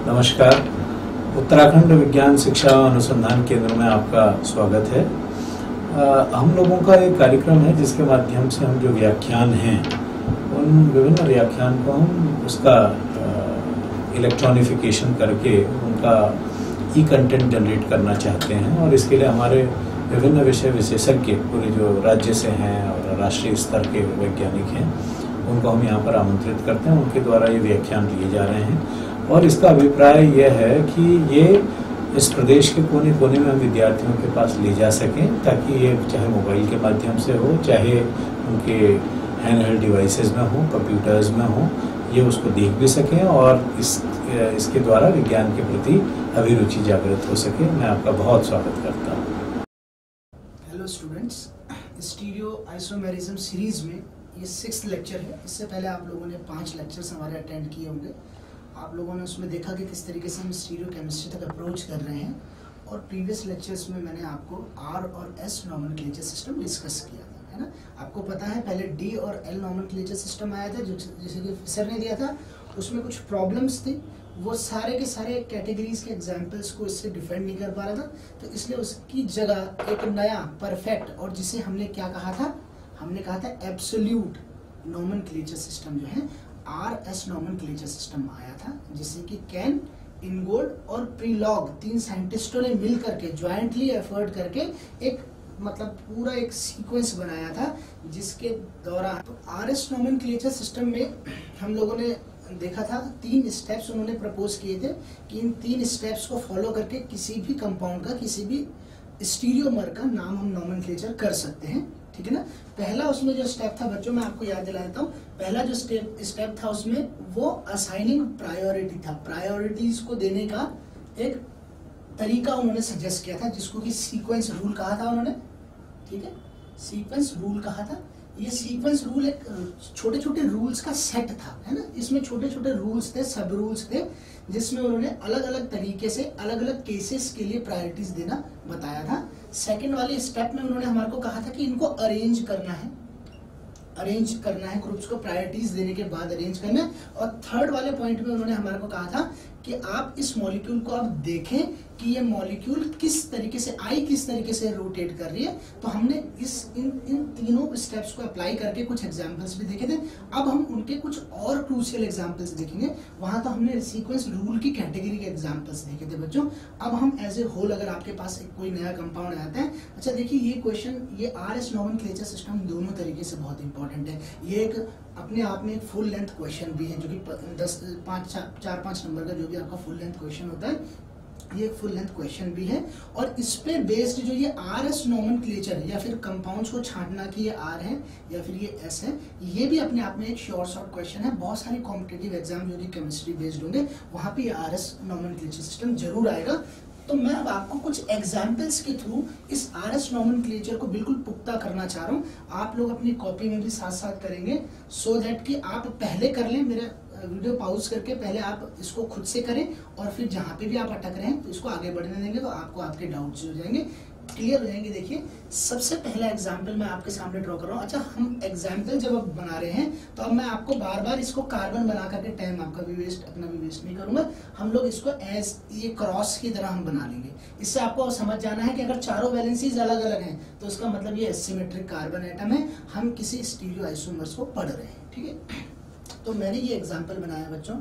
नमस्कार। उत्तराखंड विज्ञान शिक्षा अनुसंधान केंद्र में आपका स्वागत है। हम लोगों का एक कार्यक्रम है जिसके माध्यम से हम जो व्याख्यान हैं उन विभिन्न व्याख्यान को हम उसका इलेक्ट्रॉनिफिकेशन करके उनका कंटेंट जनरेट करना चाहते हैं और इसके लिए हमारे विभिन्न विषय विशेषज्ञ पूरे जो राज्य से हैं और राष्ट्रीय स्तर के वैज्ञानिक हैं उनको हम यहाँ पर आमंत्रित करते हैं। उनके द्वारा ये व्याख्यान लिए जा रहे हैं और इसका अभिप्राय यह है कि ये इस प्रदेश के कोने कोने में हम विद्यार्थियों के पास ले जा सकें ताकि ये चाहे मोबाइल के माध्यम से हो, चाहे उनके हैंडहेल्ड डिवाइसेस में हो, कंप्यूटर्स में हो, ये उसको देख भी सकें और इसके द्वारा विज्ञान के प्रति अभिरुचि जागृत हो सके। मैं आपका बहुत स्वागत करता हूँ। Hello students, stereo isomerism series में ये 6th लेक्चर है। इससे पहले आप लोगों ने 5 लेक्चर्स हमारे अटेंड किए होंगे। आप लोगों ने उसमें देखा कि किस तरीके से हम स्टीरियो केमिस्ट्री तक अप्रोच कर रहे हैं और प्रीवियस लेक्चर्स में मैंने आपको R और S नॉमेनक्लेचर सिस्टम डिस्कस किया था, है ना। आपको पता है पहले D और L नॉमेनक्लेचर सिस्टम आया था जैसे कि सर ने दिया था, उसमें कुछ प्रॉब्लम्स थी। वो सारे के सारे कैटेगरीज के एग्जाम्पल्स को इससे डिफेंड नहीं कर पा रहा था, तो इसलिए उसकी जगह एक नया परफेक्ट और जिसे हमने क्या कहा था, हमने कहा था एब्सोल्यूट नॉमेनक्लेचर सिस्टम जो है RS नॉमेनक्लेचर सिस्टम आया था, जिसे कि कैन, इनगोल्ड और प्रीलॉग 3 साइंटिस्टों ने मिल करके ज्वाइंटली एफर्ट करके एक मतलब पूरा एक सीक्वेंस बनाया था जिसके दौरान तो RS नॉमेनक्लेचर सिस्टम में हम लोगों ने देखा था 3 स्टेप्स उन्होंने प्रपोज किए थे कि इन 3 स्टेप्स को फॉलो करके किसी भी कंपाउंड का, किसी भी स्टीरियोमर का नाम हम नॉमेनक्लेचर कर सकते हैं, ठीक है ना। पहला उसमें जो स्टेप था बच्चों, मैं आपको याद दिला देता हूँ। पहला जो स्टेप था उसमें वो असाइनिंग प्रायोरिटी था, प्रायोरिटीज को देने का एक तरीका उन्होंने सजेस्ट किया था जिसको कि सीक्वेंस रूल कहा था उन्होंने, ठीक है, सीक्वेंस रूल कहा था। ये सीक्वेंस रूल एक छोटे छोटे रूल्स का सेट था, है ना। इसमें छोटे छोटे रूल्स थे, सब रूल्स थे, जिसमें उन्होंने अलग अलग तरीके से अलग अलग केसेस के लिए प्रायोरिटीज देना बताया था। सेकंड वाले स्टेप में उन्होंने हमारे को कहा था कि इनको अरेंज करना है ग्रुप्स को प्रायोरिटीज देने के बाद अरेंज करना है। और थर्ड वाले पॉइंट में उन्होंने हमारे को कहा था कि आप इस मॉलिक्यूल को आप देखें कि ये मॉलिक्यूल किस तरीके से रोटेट कर रही है। तो हमने इन तीनों स्टेप्स को अप्लाई करके कुछ एग्जांपल्स भी देखे थे। अब हम उनके कुछ और क्रूशियल एग्जांपल्स देखेंगे। वहां तो हमने सीक्वेंस रूल की कैटेगरी के एग्जांपल्स देखे थे बच्चों। अब हम एज ए होल अगर आपके पास कोई नया कंपाउंड आता है, अच्छा देखिए ये क्वेश्चन, ये RS नॉमेनक्लेचर सिस्टम दोनों तरीके से बहुत इंपॉर्टेंट है। ये एक अपने आप में एक फुल लेंथ क्वेश्चन भी है जो कि 4-5 नंबर का जो भी आपका फुल लेंथ क्वेश्चन होता है, ये एक फुल लेंथ क्वेश्चन भी है। और इस पे बेस्ड जो ये RS नॉमेनक्लेचर या फिर कंपाउंड्स को छांटना कि ये R है या फिर ये S है, ये भी अपने आप में एक शॉर्ट क्वेश्चन है। बहुत सारे कॉम्पिटिटिव एग्जाम जो कि केमिस्ट्री बेस्ड होंगे वहां पे ये RS नॉमेनक्लेचर सिस्टम जरूर आएगा। तो मैं अब आपको कुछ एग्जाम्पल्स के थ्रू इस RS नॉमेनक्लेचर को बिल्कुल पुख्ता करना चाह रहा हूँ। आप लोग अपनी कॉपी में भी साथ साथ करेंगे सो दैट कि आप पहले कर लें, मेरे वीडियो पॉज करके पहले आप इसको खुद से करें और फिर जहाँ पे भी आप अटक रहे हैं तो इसको आगे बढ़ने देंगे तो आपको आपके डाउट्स हो जाएंगे, क्लियर हो जाएंगे। देखिए सबसे पहला एग्जाम्पल मैं आपके सामने ड्रॉ कर रहा हूँ। अच्छा, हम एग्जाम्पल जब आप बना रहे हैं तो अब मैं आपको बार बार इसको कार्बन बना करके टाइम आपका भी वेस्ट, अपना भी वेस्ट नहीं करूंगा। हम लोग इसको एज ये क्रॉस की तरह हम बना लेंगे। इससे आपको समझ जाना है कि अगर चारों वैलेंसीज अलग अलग हैं तो इसका मतलब ये एसिमेट्रिक कार्बन एटम है, हम किसी स्टीरियो आइसोमर्स को पढ़ रहे हैं, ठीक है। तो मैंने ये एग्जाम्पल बनाया बच्चों,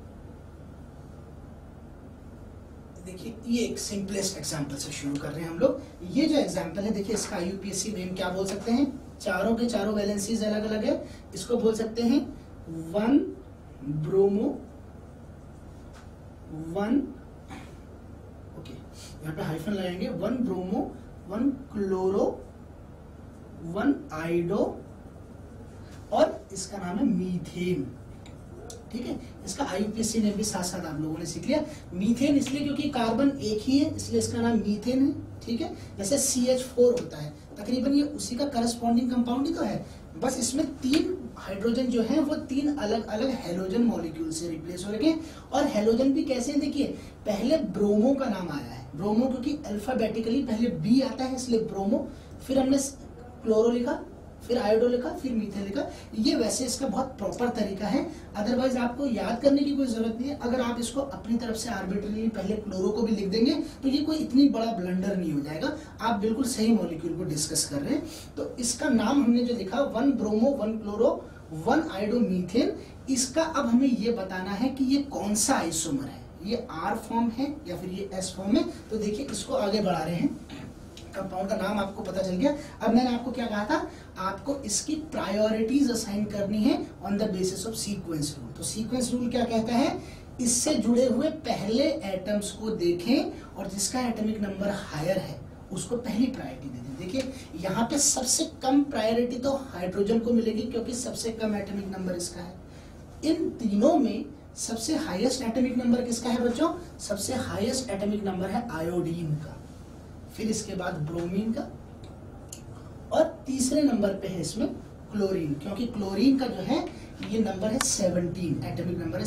देखिए ये एक सिंपलेस्ट एग्जांपल से शुरू कर रहे हैं हम लोग। ये जो एग्जांपल है देखिए इसका IUPAC नेम क्या बोल सकते हैं, चारों के चारों वैलेंसीज अलग अलग है, इसको बोल सकते हैं 1 ब्रोमो 1, ओके यहाँ पे हाइफन लगाएंगे, 1 ब्रोमो 1 क्लोरो 1 आइडो और इसका नाम है मीथेन, ठीक है। इसका IUPAC नेम भी साथ साथ आप लोगों ने सीख लिया। मीथेन इसलिए क्योंकि कार्बन एक ही है इसलिए इसका नाम मीथेन है, ठीक है। जैसे CH4 होता है तकरीबन ये उसी का करस्पॉन्डिंग कंपाउंड ही तो है, बस इसमें 3 हाइड्रोजन जो है वो 3 अलग अलग हेलोजन मॉलिक्यूल से रिप्लेस हो रखे। और हेलोजन भी कैसे हैं देखिए, पहले ब्रोमो का नाम आया है, ब्रोमो क्योंकि अल्फाबेटिकली पहले B आता है इसलिए ब्रोमो, फिर हमने क्लोरो लिखा फिर आयोडो लिखा, फिर मीथेन लिखा। ये वैसे इसका बहुत प्रॉपर तरीका है, अदरवाइज आपको याद करने की कोई जरूरत नहीं है। अगर आप इसको अपनी तरफ से आर्बिट्रली पहले क्लोरो को भी लिख देंगे तो ये कोई इतनी बड़ा ब्लंडर नहीं हो जाएगा, आप बिल्कुल सही मॉलिक्यूल को डिस्कस कर रहे हैं। तो इसका नाम हमने जो लिखा 1 ब्रोमो 1 क्लोरो 1 आयोडो मीथेन, इसका अब हमें ये बताना है कि ये कौन सा आइसोमर है, ये R फॉर्म है या फिर ये S फॉर्म है। तो देखिए इसको आगे बढ़ा रहे हैं, कंपाउंड का नाम आपको पता चल गया। अब मैंने आपको क्या कहा था, आपको इसकी प्रायोरिटीज असाइन करनी है on the basis of sequence rule. तो सीक्वेंस रूल क्या कहता है, इससे जुड़े हुए पहले एटम्स को देखें और जिसका एटॉमिक नंबर हायर है उसको पहली प्रायोरिटी दे दें। देखिए यहाँ पे सबसे कम प्रायोरिटी तो हाइड्रोजन को मिलेगी क्योंकि सबसे कम एटॉमिक नंबर इसका है। इन तीनों में सबसे हाईएस्ट एटॉमिक नंबर किसका है बच्चों, सबसे हाईएस्ट एटॉमिक नंबर है आयोडीन का, फिर इसके बाद ब्रोमीन का, और तीसरे नंबर पे है इसमें क्लोरीन, क्योंकि क्लोरीन का जो है ये नंबर है 17, एटॉमिक नंबर है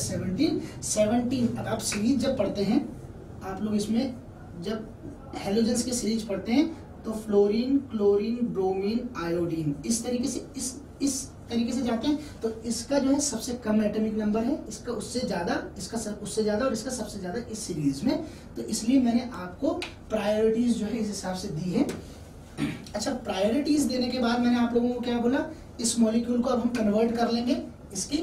17। अब आप सीरीज जब पढ़ते हैं आप लोग, इसमें जब हेलोजेंस की सीरीज पढ़ते हैं तो फ्लोरीन, क्लोरीन, ब्रोमीन, आयोडीन, इस तरीके से इस तरीके से जाते हैं। तो इसका जो है सबसे कम एटॉमिक नंबर है, इसका उससे ज्यादा, इसका उससे ज्यादा और इसका सबसे ज्यादा इस सीरीज में। तो इसलिए मैंने आपको प्रायोरिटीज जो है इस हिसाब से दी है। अच्छा, प्रायोरिटीज देने के बाद मैंने आप लोगों को क्या बोला, इस मॉलिक्यूल को अब हम कन्वर्ट कर लेंगे इसकी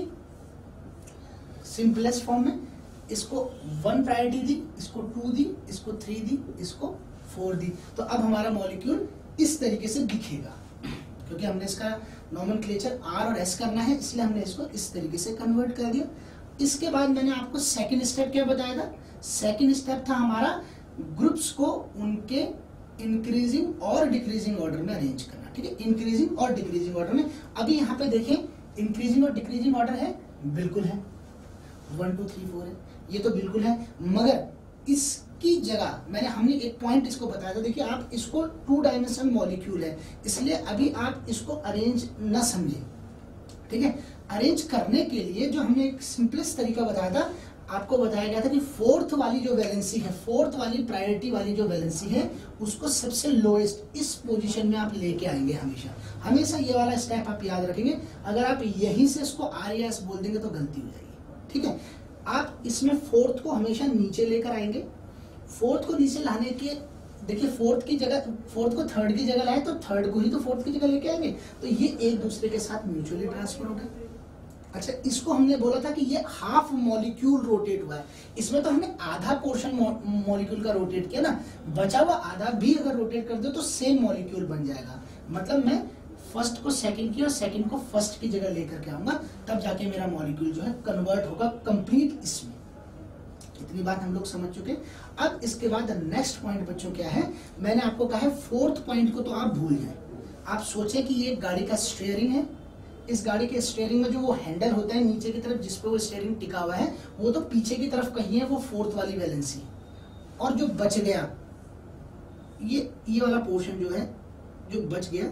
सिंपलेस्ट फॉर्म में। इसको 1 प्रायोरिटी दी, इसको 2 दी, इसको 3 दी, इसको 4 दी। तो अब हमारा मॉलिक्यूल इस तरीके से दिखेगा, क्योंकि हमने इसका नोमेनक्लेचर R और S करना है, इसलिए हमने इसको इस तरीके से कन्वर्ट कर दिया। इसके बाद मैंने आपको सेकंड स्टेप क्या बताया था, सेकंड स्टेप था हमारा ग्रुप्स को उनके इंक्रीजिंग और डिक्रीजिंग ऑर्डर में अरेंज करना। ठीक है, इंक्रीजिंग और डिक्रीजिंग ऑर्डर में। अभी यहाँ पे देखें इंक्रीजिंग और डिक्रीजिंग ऑर्डर है, बिल्कुल है, 1 2 3 4 है, ये तो बिल्कुल है। मगर इसकी जगह हमने एक पॉइंट इसको बताया था। देखिए आप इसको 2 डायमेंशनल मॉलिक्यूल है, इसलिए अभी आप इसको अरेंज न समझें। ठीक है, अरेंज करने के लिए जो हमने एक सिंपलेस्ट तरीका बताया था, आपको बताया गया था कि 4th वाली जो वैलेंसी है, 4th वाली प्रायोरिटी वाली जो वैलेंसी है, उसको सबसे लोएस्ट इस पोजीशन में आप लेके आएंगे। हमेशा ये वाला स्टेप आप याद रखेंगे। अगर आप यहीं से इसको R या S बोल देंगे तो गलती हो जाएगी। ठीक है, आप इसमें 4th को हमेशा नीचे लेकर आएंगे। 4th को नीचे लाने के, देखिए 4th की जगह, 4th को 3rd की जगह लाए तो 3rd को ही तो 4th की जगह लेके आएंगे, तो ये एक दूसरे के साथ म्यूचुअली ट्रांसफर हो गए। अच्छा, इसको हमने बोला था कि ये हाफ मॉलिक्यूल रोटेट हुआ है, इसमें तो हमने आधा पोर्शन मॉलिक्यूल का रोटेट किया ना, बचा हुआ आधा भी अगर रोटेट कर दो तो सेम मॉलिक्यूल बन जाएगा। मतलब मैं फर्स्ट को सेकंड की और सेकंड को फर्स्ट की जगह लेकर के आऊंगा, तब जाके मेरा मॉलिक्यूल जो है कन्वर्ट होगा कंप्लीट इसमें। इतनी बात हम लोग समझ चुके। अब इसके बाद नेक्स्ट पॉइंट बच्चों क्या है, मैंने आपको कहा है 4th पॉइंट को तो आप भूल जाए। आप सोचें कि ये गाड़ी का स्टीयरिंग है, इस गाड़ी के स्टीयरिंग में जो वो हैंडल होता है नीचे की तरफ जिसपे वो स्टीयरिंग टिका हुआ है, वो तो पीछे की तरफ कहीं है, वो 4th वाली वैलेंसी। और जो बच गया ये वाला पोर्शन जो है जो बच गया,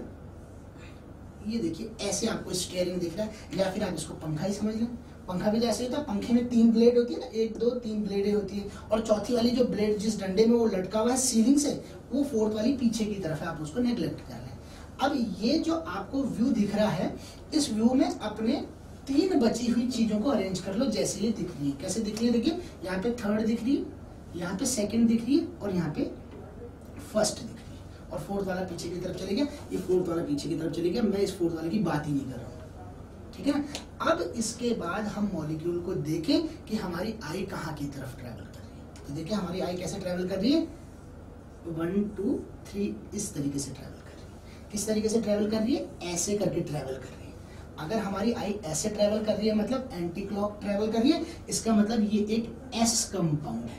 ये देखिए ऐसे आपको स्टीयरिंग दिख रहा है, या फिर आप इसको पंखा ही समझ लें। पंखा भी जैसे होता है, पंखे में 3 ब्लेड होती है ना, 1 2 3 ब्लेडें होती है, और चौथी वाली जो ब्लेड जिस डंडे में वो लटका हुआ है सीलिंग से, वो 4th वाली पीछे की तरफ है, आप उसको नेग्लेक्ट कर लें। अब ये जो आपको व्यू दिख रहा है, इस व्यू में अपने 3 बची हुई चीजों को अरेंज कर लो जैसे ये दिख रही है। कैसे दिख रही है, देखिए यहाँ पे 3rd दिख रही है, यहाँ पे 2nd दिख रही है, और यहाँ पे 1st दिख रही है, और 4th वाला पीछे की तरफ चले गया, ये 4th वाला पीछे की तरफ चले गया। मैं इस 4th वाले की बात ही नहीं कर रहा हूँ। ठीक है ना, अब इसके बाद हम मॉलिक्यूल को देखें कि हमारी आई कहाँ की तरफ ट्रैवल कर रही है। तो देखिए हमारी आई कैसे ट्रैवल कर रही है, 1 2 3 इस तरीके से ट्रैवल कर रही है। किस तरीके से ट्रैवल कर रही है, ऐसे करके ट्रैवल कर रही है। अगर हमारी आई ऐसे ट्रैवल कर रही है मतलब एंटी क्लॉक ट्रैवल कर रही है, इसका मतलब ये एक एस कंपाउंड है।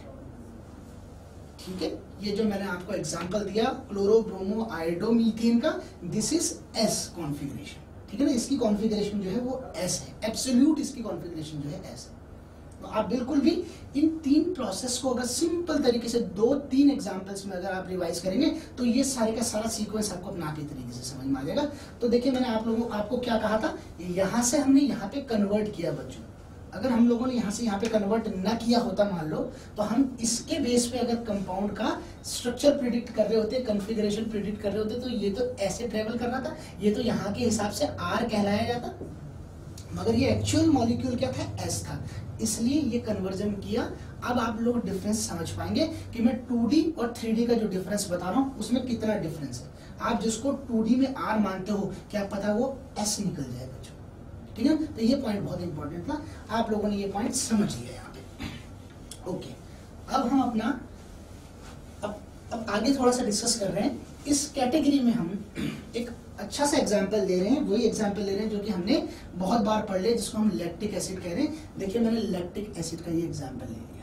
ठीक है, ये जो मैंने आपको एग्जांपल दिया क्लोरो ब्रोमो आयोडो मीथेन का, दिस इज एस कॉन्फ़िगरेशन। ठीक है ना, इसकी कॉन्फ़िगरेशन जो है वो एस है, एब्सोल्यूट इसकी कॉन्फ़िगरेशन जो है एस है। तो आप बिल्कुल भी इन 3 प्रोसेस को अगर सिंपल तरीके से 2-3 एग्जांपल्स में अगर आप रिवाइज करेंगे तो ये सारे का सारा सीक्वेंस आपको अपना के तरीके से समझ में आ जाएगा। तो देखिए मैंने आपको क्या कहा था, यहाँ से हमने यहाँ पे कन्वर्ट किया बच्चों। अगर हम लोगों ने यहाँ से यहाँ पे कन्वर्ट ना किया होता मान लो, तो हम इसके बेस पे अगर कंपाउंड का स्ट्रक्चर प्रिडिक्ट कर रहे होते, कन्फिगरेशन प्रिडिक्ट कर रहे होते, तो ये तो ऐसे ट्रेवल करना था, ये तो यहाँ के हिसाब से आर कहलाया जाता, मगर ये एक्चुअल मॉलिक्यूल क्या था, एस था, इसलिए ये कन्वर्जन किया। अब आप लोग डिफरेंस समझ पाएंगे कि मैं 2D और 3D का जो डिफरेंस बता रहा हूँ उसमें कितना डिफरेंस है। आप जिसको 2D में आर मानते हो, क्या पता वो एस निकल जाए बच्चों, ठीक है। तो ये पॉइंट बहुत इंपॉर्टेंट था, आप लोगों ने ये पॉइंट समझ लिया यहाँ पे। ओके, अब हम अपना अब आगे थोड़ा सा डिस्कस कर रहे हैं। इस कैटेगरी में हम एक अच्छा सा एग्जाम्पल ले रहे हैं, वही एग्जाम्पल ले रहे हैं जो कि हमने बहुत बार पढ़ लिया, जिसको हम लैक्टिक एसिड कह रहे हैं। देखिए मैंने लैक्टिक एसिड का ये एग्जाम्पल ले लिया।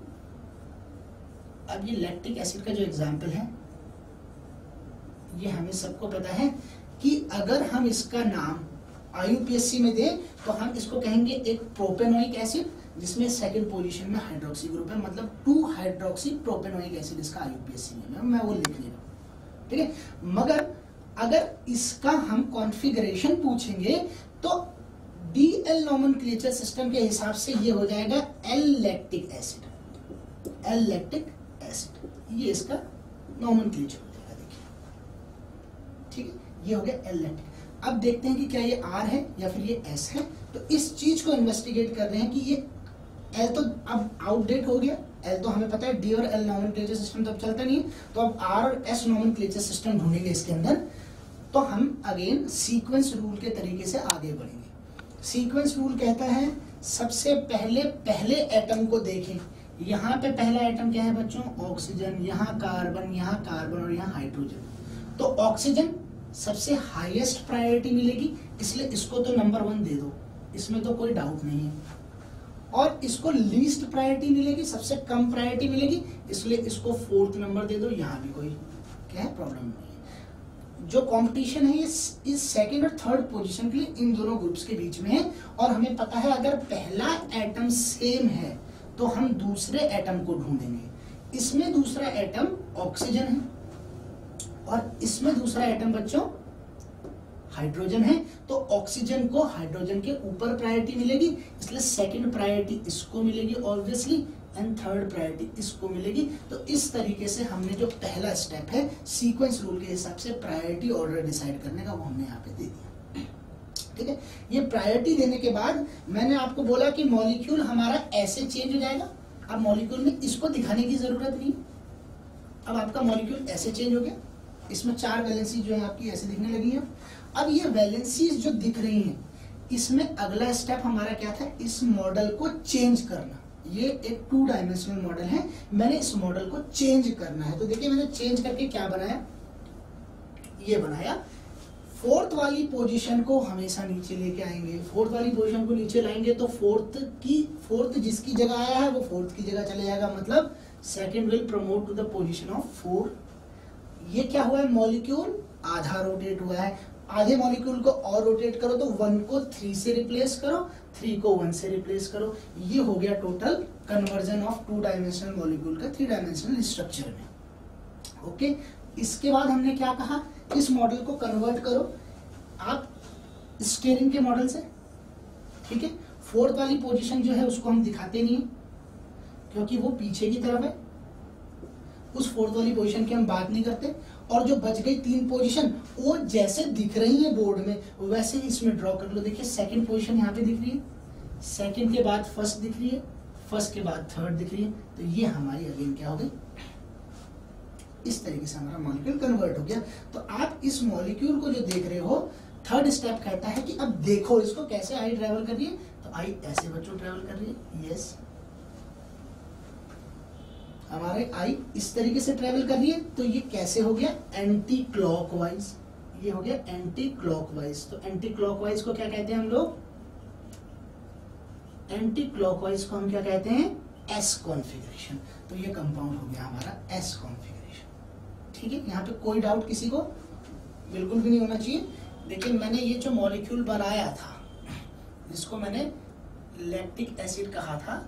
अब ये लैक्टिक एसिड का जो एग्जाम्पल है, ये हमें सबको पता है कि अगर हम इसका नाम IUPAC में दें तो हम इसको कहेंगे एक प्रोपेनोइक एसिड, जिसमें सेकंड पोजीशन में हाइड्रोक्सी ग्रुप है, मतलब 2 हाइड्रोक्सी प्रोपेनोइक एसिड इसका IUPAC में, मैं वो लिख ले रहा हूँ, ठीक है। मगर अगर इसका हम कॉन्फ़िगरेशन पूछेंगे तो DL नोमेनक्लेचर सिस्टम के हिसाब से ये हो जाएगा L lactic acid, L lactic acid, ये इसका नोमेनक्लेचर हो जाएगा, देखिए, ठीक है, ये हो गया L लैक्टिक। अब देखते हैं कि क्या ये R है या फिर ये S है। तो इस चीज को इन्वेस्टिगेट कर रहे हैं कि ये L तो अब आउटडेट हो गया, L तो हमें पता है, D और L नोमेनक्लेचर सिस्टम तो अब चलता नहीं है, तो अब R और S नोमेनक्लेचर सिस्टम ढूंढेंगे इसके अंदर। तो हम अगेन सीक्वेंस रूल के तरीके से आगे बढ़ेंगे। सीक्वेंस रूल कहता है सबसे पहले एटम को देखें। यहाँ पे पहला एटम क्या है बच्चों, ऑक्सीजन, यहाँ कार्बन और यहाँ हाइड्रोजन। तो ऑक्सीजन सबसे हाईएस्ट प्रायोरिटी मिलेगी, इसलिए इसको तो नंबर 1 दे दो, इसमें तो कोई डाउट नहीं है। और इसको लीस्ट प्रायोरिटी मिलेगी, सबसे कम प्रायोरिटी मिलेगी, इसलिए इसको 4th नंबर दे दो, यहाँ भी कोई क्या है प्रॉब्लम नहीं है। जो कंपटीशन है इस सेकंड और थर्ड पोजीशन के लिए इन दोनों ग्रुप्स के बीच में है। और हमें पता है अगर पहला एटम सेम है तो हम दूसरे एटम को ढूंढेंगे। इसमें दूसरा एटम ऑक्सीजन है और इसमें दूसरा एटम बच्चों हाइड्रोजन है, तो ऑक्सीजन को हाइड्रोजन के ऊपर प्रायोरिटी मिलेगी, इसलिए सेकंड प्रायोरिटी इसको मिलेगी ऑब्वियसली, एंड थर्ड प्रायोरिटी इसको मिलेगी। तो इस तरीके से हमने जो पहला स्टेप है सीक्वेंस रूल के हिसाब से प्रायोरिटी ऑर्डर डिसाइड करने का, वो हमने यहाँ पे दे दिया, ठीक है। ये प्रायोरिटी देने के बाद मैंने आपको बोला कि मॉलिक्यूल हमारा ऐसे चेंज हो जाएगा। अब मॉलिक्यूल में इसको दिखाने की जरूरत नहीं, अब आपका मॉलिक्यूल ऐसे चेंज हो गया, इसमें 4 वैलेंसी जो है आपकी ऐसे दिखने लगी है। अब ये वैलेंसीज जो दिख रही हैं, इसमें अगला स्टेप हमारा क्या था, इस मॉडल को चेंज करना। ये एक 2 डायमेंशनल मॉडल है, मैंने इस मॉडल को चेंज करना है। तो देखिए मैंने चेंज करके क्या बनाया, ये बनाया। 4th वाली पोजीशन को हमेशा नीचे लेके आएंगे, 4th वाली पोजीशन को नीचे लाएंगे तो 4th जिसकी जगह आया है वो 4th की जगह चले जाएगा, मतलब second will promote to the position of 4। ये क्या हुआ है, मॉलिक्यूल आधा रोटेट हुआ है। आधे मॉलिक्यूल को और रोटेट करो तो 1 को 3 से रिप्लेस करो, 3 को 1 से रिप्लेस करो। ये हो गया total conversion of 2 dimensional molecule का 3 डायमेंशनल स्ट्रक्चर में। ओके, इसके बाद हमने क्या कहा, इस मॉडल को कन्वर्ट करो आप स्टीयरिंग के मॉडल से, ठीक है। 4th वाली पोजीशन जो है उसको हम दिखाते नहीं क्योंकि वो पीछे की तरफ है, उस 4th वाली पोजीशन की हम बात नहीं करते। और जो बच गई 3 पोजीशन वो जैसे दिख रही है बोर्ड में वैसे ही इसमें ड्रॉ कर लो। देखिए सेकंड पोजीशन यहाँ पे दिख रही है, सेकंड के बाद फर्स्ट दिख रही है, फर्स्ट के बाद थर्ड दिख रही है। तो ये हमारी अगेन क्या हो गई, इस तरीके से हमारा मॉलिक्यूल कन्वर्ट हो गया। तो आप इस मॉलिक्यूल को जो देख रहे हो, थर्ड स्टेप कहता है कि अब देखो इसको कैसे आई ट्रेवल कर रही है। तो आई ऐसे बच्चों ट्रेवल कर रही है, यस, हमारे आई इस तरीके से ट्रेवल कर रही है। तो ये कैसे हो गया, एंटी क्लॉकवाइज, ये हो गया एंटी क्लॉकवाइज। तो एंटी क्लॉकवाइज को क्या कहते हैं हम लोग, एंटी क्लॉकवाइज को हम क्या कहते हैं, एस कॉन्फ़िगरेशन। तो ये कंपाउंड हो गया हमारा एस कॉन्फ़िगरेशन, ठीक है। यहाँ पे कोई डाउट किसी को बिल्कुल भी नहीं होना चाहिए। लेकिन मैंने ये जो मॉलिक्यूल बनाया था, जिसको मैंने लैक्टिक एसिड कहा था,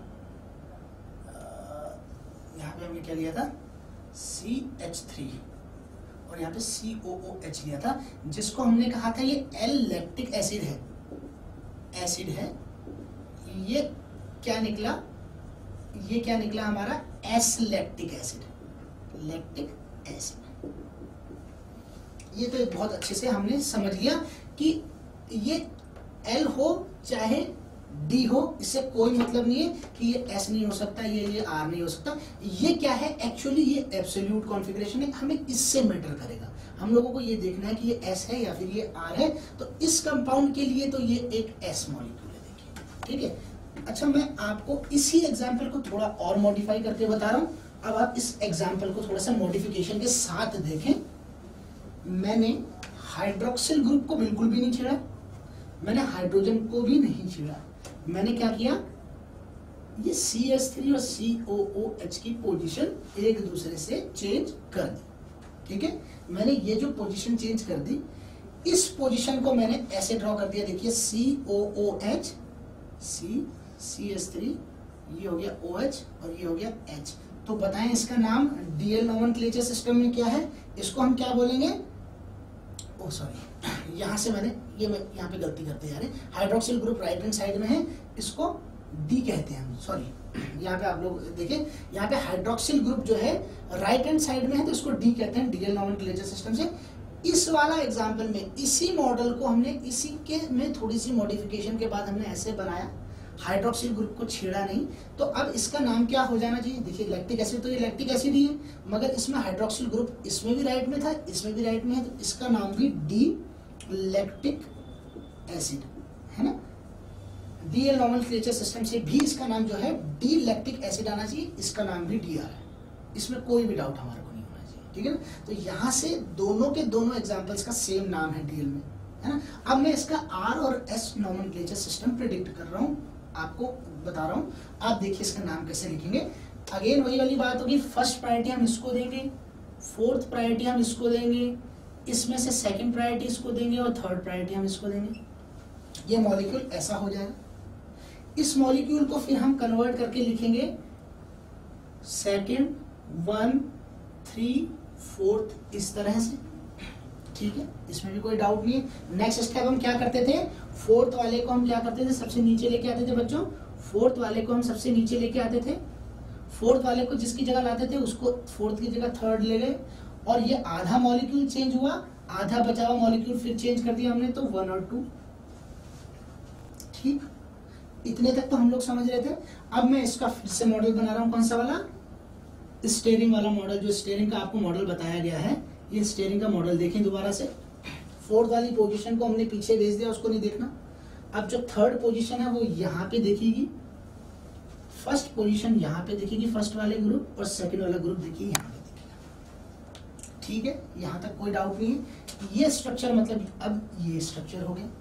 यहाँ पे हमने क्या लिया था, CH3 और यहाँ पे COOH लिया था, जिसको हमने कहा था ये L लैक्टिक एसिड है, ये क्या निकला, ये क्या निकला हमारा S lactic acid, lactic acid. ये तो एक बहुत अच्छे से हमने समझ लिया कि ये एल हो चाहे डी हो, इससे कोई मतलब नहीं है कि ये एस नहीं हो सकता, ये आर नहीं हो सकता। ये क्या है एक्चुअली, ये एब्सोल्यूट कॉन्फ़िगरेशन है, हमें इससे मैटर करेगा। हम लोगों को ये देखना है कि ये एस है या फिर ये आर है। तो इस कंपाउंड के लिए तो ये एक एस मॉलिक्यूल है, देखिए, ठीक है। अच्छा, मैं आपको इसी एग्जाम्पल को थोड़ा और मॉडिफाई करके बता रहा हूँ। अब आप इस एग्जाम्पल को थोड़ा सा मॉडिफिकेशन के साथ देखें। मैंने हाइड्रोक्सिल ग्रुप को बिल्कुल भी नहीं छेड़ा, मैंने हाइड्रोजन को भी नहीं छेड़ा। मैंने क्या किया, ये CH3 और COOH की पोजीशन एक दूसरे से चेंज कर दी, ठीक है। मैंने ये जो पोजीशन चेंज कर दी, इस पोजीशन को मैंने ऐसे ड्रॉ कर दिया, देखिए COOH, CH3, ये हो गया OH और ये हो गया H। तो बताएं इसका नाम DL नोमेनक्लेचर सिस्टम में क्या है, इसको हम क्या बोलेंगे। ओ सॉरी, यहाँ से मैं यहाँ पे गलती करते जा रहे हैं। Hydroxyl group right hand side में है, इसको डी कहते हैं, सॉरी। यहाँ पे आप लोग देखें, यहाँ पे हाइड्रोक्सिल ग्रुप जो है राइट हैंड साइड में है, तो इसको डी कहते हैं, डीएल नोमेनक्लेचर सिस्टम से। इस वाला एग्जाम्पल में इसी मॉडल को हमने इसी के में थोड़ी सी मॉडिफिकेशन के बाद हमने ऐसे बनाया, हाइड्रोक्सिल ग्रुप को छेड़ा नहीं। तो अब इसका नाम क्या हो जाना चाहिए, देखिए लैक्टिक एसिड, तो ये लैक्टिक एसिड ही है, मगर इसमें हाइड्रोक्सिल ग्रुप इसमें भी राइट में था, इसमें भी राइट में है, तो इसका नाम भी डी लैक्टिक एसिड है ना। डीएल नोमेनक्लेचर सिस्टम से भी इसका नाम जो है डी लैक्टिक एसिड आना चाहिए, इसका नाम भी डी आ रहा है, इसमें कोई भी डाउट हमारे को नहीं होना चाहिए, ठीक है ना। तो यहाँ से दोनों के दोनों एग्जाम्पल्स का सेम नाम है डीएल में, है ना। अब मैं इसका आर और एस नोमेनक्लेचर सिस्टम प्रेडिक्ट कर रहा हूँ, आपको बता रहा हूँ। आप देखिए इसका नाम कैसे लिखेंगे। अगेन वही वाली बात होगी, फर्स्ट प्रायोरिटी हम इसको देंगे, फोर्थ प्रायोरिटी हम इसको देंगे, इसमें से सेकंड प्रायोरिटी इसको देंगे और थर्ड प्रायोरिटी हम इसको देंगे। ये मॉलिक्यूल ऐसा हो जाएगा। इस मॉलिक्यूल को फिर हम कन्वर्ट करके लिखेंगे सेकंड, 1, 3, 4 इस तरह से, ठीक है, इसमें भी कोई डाउट नहीं है। नेक्स्ट स्टेप हम क्या करते थे, फोर्थ वाले को हम क्या करते थे, सबसे नीचे लेके आते थे बच्चों, फोर्थ वाले को हम सबसे नीचे लेके आते थे, फोर्थ वाले को जिसकी जगह लाते थे उसको फोर्थ की जगह थर्ड ले गए, और ये आधा मॉलिक्यूल चेंज हुआ, आधा बचा हुआ मॉलिक्यूल फिर चेंज कर दिया हमने, तो 1 और 2, ठीक। इतने तक तो हम लोग समझ रहे थे। अब मैं इसका फिर से मॉडल बना रहा हूँ, कौन सा वाला, स्टीयरिंग वाला मॉडल, जो स्टीयरिंग का आपको मॉडल बताया गया है, ये स्टीयरिंग का मॉडल देखें दोबारा से। फोर्थ वाली पोजीशन को हमने पीछे भेज दिया, उसको नहीं देखना। अब जो थर्ड पोजीशन है वो यहाँ पे देखेगी, फर्स्ट पोजीशन यहाँ पे देखेगी फर्स्ट वाले ग्रुप, और सेकंड वाला ग्रुप देखिए यहाँ पे देखेगा, ठीक है। यहाँ तक कोई डाउट नहीं है। ये स्ट्रक्चर मतलब अब ये स्ट्रक्चर हो गया।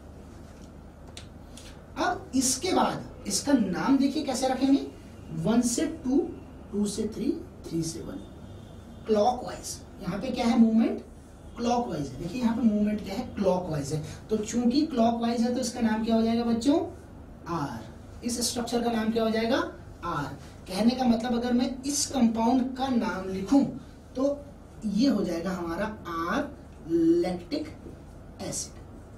अब इसके बाद इसका नाम देखिए कैसे रखेंगे, 1 से 2, 2 से 3, 3 से 1, क्लॉकवाइज। यहाँ पे क्या है, मूवमेंट क्लॉकवाइज है। देखिए यहाँ पे मूवमेंट क्या है, क्लॉकवाइज है। तो चूंकि क्लॉकवाइज है तो इसका नाम क्या हो जाएगा बच्चों, आर। इस स्ट्रक्चर का नाम क्या हो जाएगा, आर। कहने का मतलब अगर मैं इस कंपाउंड का नाम लिखूं तो ये हो जाएगा हमारा आर लैक्टिक एसिड।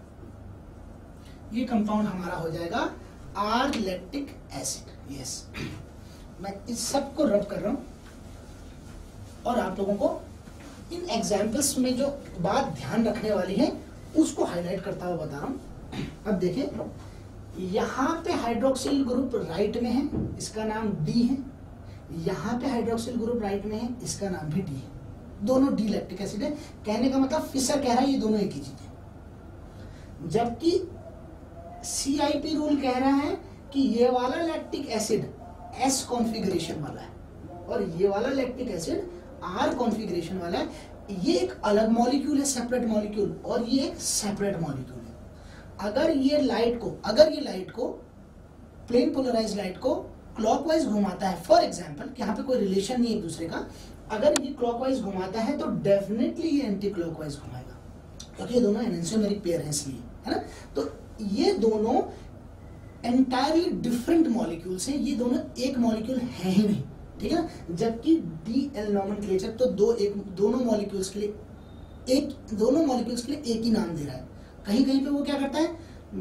ये कंपाउंड हमारा हो जाएगा आर लैक्टिक एसिड। यस, मैं इस सब को रब कर रहा हूं और आप लोगों को इन एग्जाम्पल्स में जो बात ध्यान रखने वाली है उसको हाईलाइट करता हुआ बता रहा हूं। अब देखिए यहाँ पे हाइड्रोक्सिल ग्रुप राइट में है, इसका नाम डी है। यहाँ पे हाइड्रोक्सिल ग्रुप राइट में है, इसका नाम भी डी है। दोनों डी लैक्टिक एसिड है। कहने का मतलब फिशर कह रहा है ये दोनों एक ही चीज है, जबकि CIP रूल कह रहा है कि ये वाला लैक्टिक एसिड S कॉन्फ़िगरेशन वाला है और ये वाला लैक्टिक एसिड R कॉन्फ़िगरेशन वाला है। ये एक अलग मॉलिक्यूल है, सेपरेट मॉलिक्यूल, और ये एक सेपरेट मॉलिक्यूल है। अगर ये लाइट को प्लेन पोलराइज लाइट को क्लॉकवाइज घुमाता है, फॉर एग्जांपल यहाँ पे कोई रिलेशन नहीं है एक दूसरे का, अगर ये क्लॉकवाइज घुमाता है तो डेफिनेटली ये एंटी क्लॉकवाइज घुमाएगा, क्योंकि ये दोनों एनएंसियोमेरिक पेयर है इसलिए, है ना। तो ये दोनों एंटायरली डिफरेंट मॉलिक्यूल्स हैं, ये दोनों एक मॉलिक्यूल है ही नहीं, ठीक है ना। जबकि DL नोमेनक्लेचर तो दोनों मॉलिक्यूल्स के लिए एक ही नाम दे रहा है। कहीं कहीं पे वो क्या करता है,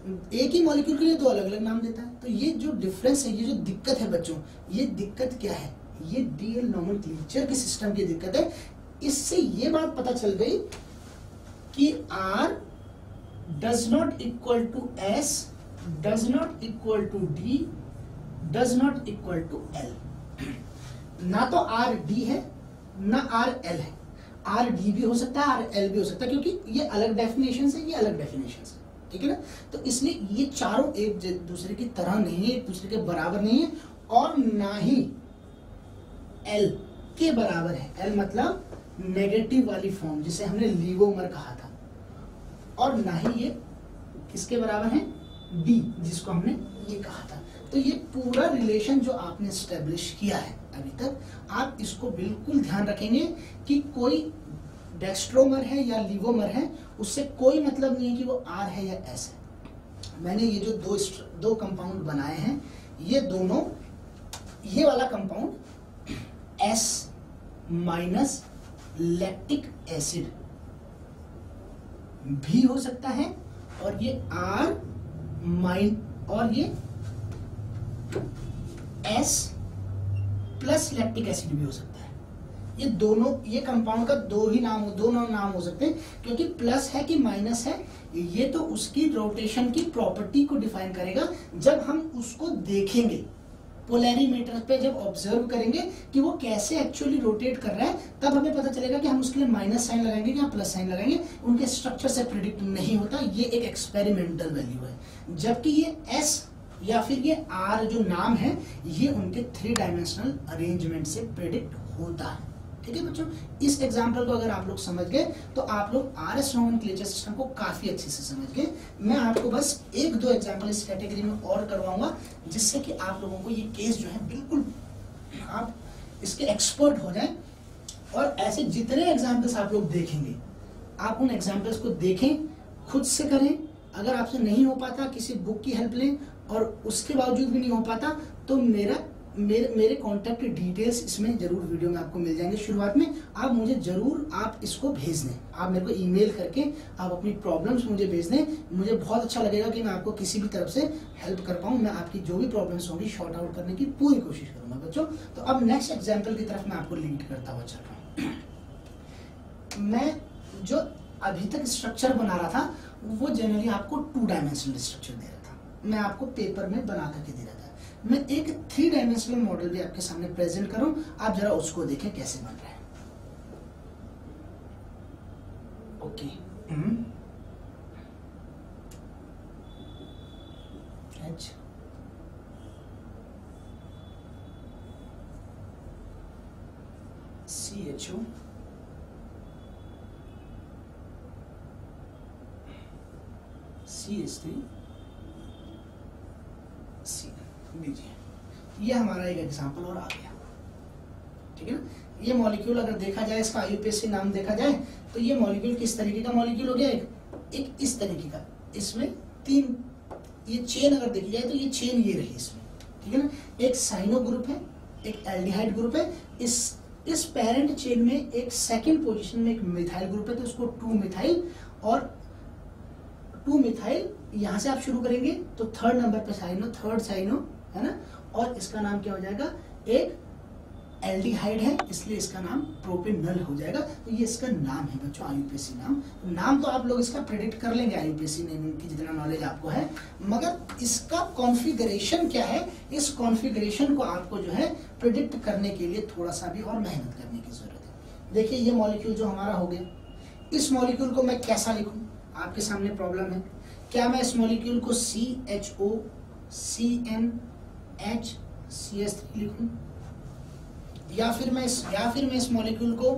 एक ही मॉलिक्यूल के लिए दो अलग अलग नाम देता है। तो ये जो डिफरेंस है, ये जो दिक्कत है बच्चों, ये दिक्कत क्या है? ये डीएल नोमेनक्लेचर के सिस्टम की दिक्कत है। इससे ये बात पता चल गई कि R does not equal to S, does not equal to D, does not equal to L। ना तो R D है ना R L है। R D भी हो सकता है, R L भी हो सकता है, क्योंकि ये अलग डेफिनेशन है, ये अलग डेफिनेशन है, ठीक है ना। तो इसलिए ये चारों एक दूसरे की तरह नहीं है, एक दूसरे के बराबर नहीं है, और ना ही L के बराबर है। L मतलब नेगेटिव वाली फॉर्म, जिसे हमने लिवोमर कहा था, और ना ही ये किसके बराबर है? D, जिसको हमने ये कहा था। तो ये पूरा रिलेशन जो आपने स्टेब्लिश किया है अभी तक, आप इसको बिल्कुल ध्यान रखेंगे कि कोई डेक्स्ट्रोमर है या लिवोमर है, उससे कोई मतलब नहीं है कि वो R है या S है। मैंने ये जो दो कंपाउंड बनाए हैं, ये दोनों, ये वाला compound S minus lactic acid भी हो सकता है, और ये R माइन, और ये S प्लस लैक्टिक एसिड भी हो सकता है। ये दोनों, ये कंपाउंड का दो नाम हो सकते हैं, क्योंकि प्लस है कि माइनस है, ये तो उसकी रोटेशन की प्रॉपर्टी को डिफाइन करेगा। जब हम उसको देखेंगे पोलैरिमीटर पे, जब ऑब्जर्व करेंगे कि वो कैसे एक्चुअली रोटेट कर रहा है, तब हमें पता चलेगा कि हम उसके लिए माइनस साइन लगाएंगे या प्लस साइन लगाएंगे। उनके स्ट्रक्चर से प्रिडिक्ट नहीं होता, ये एक एक्सपेरिमेंटल वैल्यू है। जबकि ये S या फिर ये R जो नाम है, ये उनके 3 डायमेंशनल अरेंजमेंट से प्रिडिक्ट होता है। ठीक है बच्चों, इस एग्जाम्पल को अगर आप लोग समझ गए तो आप लोग RS नोमेनक्लेचर सिस्टम को काफी अच्छे से समझ गए। मैं आपको बस 1-2 एग्जाम्पल इस कैटेगरी में और करवाऊंगा, जिससे कि आप लोगों को ये केस जो है बिल्कुल आप इसके एक्सपर्ट हो जाएं। और ऐसे जितने एग्जाम्पल्स आप लोग देखेंगे, आप उन एग्जाम्पल्स को देखें, खुद से करें। अगर आपसे नहीं हो पाता, किसी बुक की हेल्प लें, और उसके बावजूद भी नहीं हो पाता तो मेरे कॉन्टैक्ट डिटेल्स इसमें जरूर वीडियो में आपको मिल जाएंगे। शुरुआत में आप मुझे जरूर आप इसको भेज दें, आप मेरे को ईमेल करके आप अपनी प्रॉब्लम्स मुझे भेज दें। मुझे बहुत अच्छा लगेगा कि मैं आपको किसी भी तरफ से हेल्प कर पाऊँ। मैं आपकी जो भी प्रॉब्लम्स होंगी शॉर्ट आउट करने की पूरी कोशिश करूंगा बच्चों। तो अब नेक्स्ट एग्जाम्पल की तरफ मैं आपको लीड करता हुआ चल रहा हूँ। मैं जो अभी तक स्ट्रक्चर बना रहा था, वो जनरली आपको 2 डायमेंशनल स्ट्रक्चर दे रहा था, मैं आपको पेपर में बना करके दे रहा था। मैं एक 3 डायमेंशनल मॉडल भी आपके सामने प्रेजेंट करूं, आप जरा उसको देखें कैसे बन रहा है। Okay, H CHO CH3 C लीजिए, ये हमारा एक एग्जांपल और आ गया। ठीक है ना। ये मॉलिक्यूल अगर देखा जाए, इसका IUPAC नाम देखा जाए, तो ये मॉलिक्यूल किस तरीके का मॉलिक्यूल हो गया? एक इस तरीके का। इसमें 3 ये चेन अगर देखी जाए तो ये चेन ये रही इसमें, ठीक है ना। एक साइनो ग्रुप है, एक एल्डिहाइड ग्रुप है। इस पेरेंट चेन में एक सेकंड पोजीशन में एक मिथाइल ग्रुप है, तो उसको 2 मिथाइल, और 2 मिथाइल यहाँ से आप शुरू करेंगे तो 3rd नंबर पे साइनो, 3rd साइनो है ना। और इसका नाम क्या हो जाएगा? एक एल्डिहाइड है, इसलिए इसका नाम प्रोपेनल हो जाएगा। तो ये इसका नाम है बच्चों, IUPAC नाम तो आप लोग इसका प्रेडिक्ट कर लेंगे, IUPAC नेमिंग की जितना नॉलेज आपको है, मगर इसका कॉन्फ़िगरेशन क्या है, इस कॉन्फ़िगरेशन को आपको जो है प्रेडिक्ट करने के लिए थोड़ा सा भी और मेहनत करने की जरूरत है। देखिए ये मॉलिक्यूल जो हमारा हो गया, इस मॉलिक्यूल को मैं कैसा लिखूं? आपके सामने प्रॉब्लम है। क्या मैं इस मॉलिक्यूल को CHO CnH CS3 लिखूं, या फिर मैं इस मॉलिक्यूल को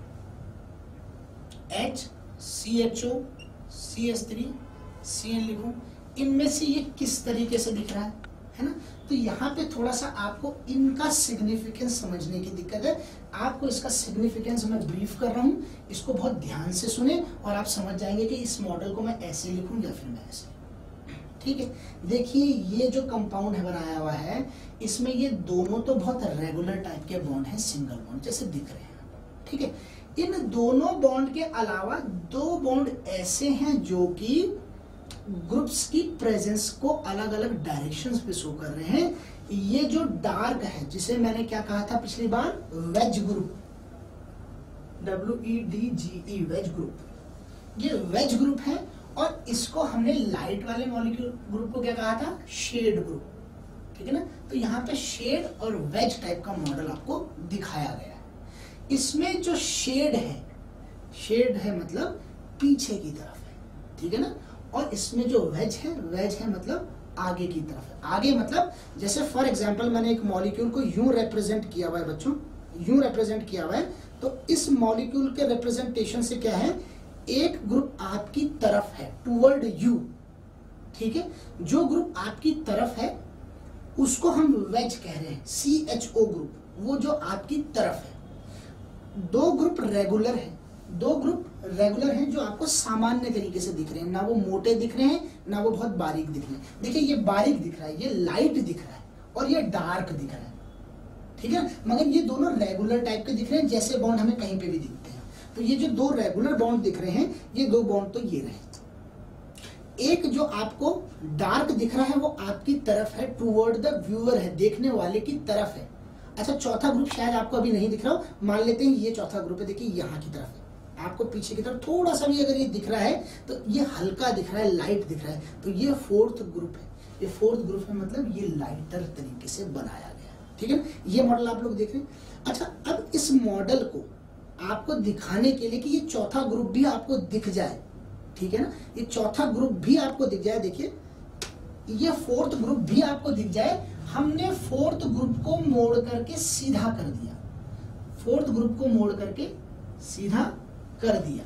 HCHO CS3 CN लिखूं? इनमें से ये किस तरीके से दिख रहा है ना। तो यहाँ पे थोड़ा सा आपको इनका सिग्निफिकेंस समझने की दिक्कत है। आपको इसका सिग्निफिकेंस मैं ब्रीफ कर रहा हूँ, इसको बहुत ध्यान से सुने और आप समझ जाएंगे कि इस मॉडल को मैं ऐसे लिखूं या फिर मैं ऐसे। ठीक है, देखिए ये जो कंपाउंड है बनाया हुआ है, इसमें ये दोनों तो बहुत रेगुलर टाइप के बॉन्ड हैं, सिंगल बॉन्ड जैसे दिख रहे हैं। ठीक है, इन दोनों बॉन्ड के अलावा 2 बॉन्ड ऐसे हैं जो कि ग्रुप्स की प्रेजेंस को अलग अलग डायरेक्शंस पे शो कर रहे हैं। ये जो डार्क है, जिसे मैंने क्या कहा था पिछली बार, wedge group, WEDGE, wedge group, ये वेज ग्रुप है। और इसको हमने लाइट वाले मॉलिक्यूल ग्रुप को क्या कहा था, शेड ग्रुप, ठीक है ना। तो यहाँ पे शेड और वेज टाइप का मॉडल आपको दिखाया गया है। इसमें जो शेड है मतलब पीछे की तरफ है, ठीक है ना। और इसमें जो वेज है मतलब आगे की तरफ है। आगे मतलब जैसे फॉर एग्जांपल मैंने एक मॉलिक्यूल को यूं रिप्रेजेंट किया हुआ है बच्चों, यूं रिप्रेजेंट किया हुआ है, तो इस मॉलिक्यूल के रिप्रेजेंटेशन से क्या है, एक ग्रुप आपकी तरफ है, टुवर्ड यू, ठीक है। जो ग्रुप आपकी तरफ है उसको हम वेज कह रहे हैं, CHO ग्रुप, वो जो आपकी तरफ है। दो ग्रुप रेगुलर हैं जो आपको सामान्य तरीके से दिख रहे हैं, ना वो मोटे दिख रहे हैं ना वो बहुत बारीक दिख रहे हैं। देखिए ये बारीक दिख रहा है, ये लाइट दिख रहा है और ये डार्क दिख रहा है, ठीक है। मगर ये दोनों रेगुलर टाइप के दिख रहे हैं, जैसे बॉन्ड हमें कहीं पे भी दिखते हैं। तो ये जो दो रेगुलर बॉन्ड दिख रहे हैं, ये दो बॉन्ड तो ये रहे। एक जो आपको डार्क दिख रहा है वो आपकी तरफ है, टुवर्ड द व्यूअर है, देखने वाले की तरफ है। अच्छा, चौथा ग्रुप शायद आपको अभी नहीं दिख रहा हो, मान लेते हैं ये चौथा ग्रुप है, देखिए यहाँ की तरफ है, आपको पीछे की तरफ थोड़ा सा भी अगर ये दिख रहा है तो ये हल्का दिख रहा है, लाइट दिख रहा है, तो ये फोर्थ ग्रुप है। ये फोर्थ ग्रुप है मतलब ये लाइटर तरीके से बनाया गया है, ठीक है। ये मॉडल आप लोग देख रहे हैं। अच्छा, अब इस मॉडल को आपको दिखाने के लिए कि ये चौथा ग्रुप भी आपको दिख जाए, ठीक है ना, ये चौथा ग्रुप भी आपको दिख जाए, देखिए ये फोर्थ ग्रुप भी आपको दिख जाए, हमने फोर्थ ग्रुप को मोड़ करके सीधा कर दिया, फोर्थ ग्रुप को मोड़ करके सीधा कर दिया।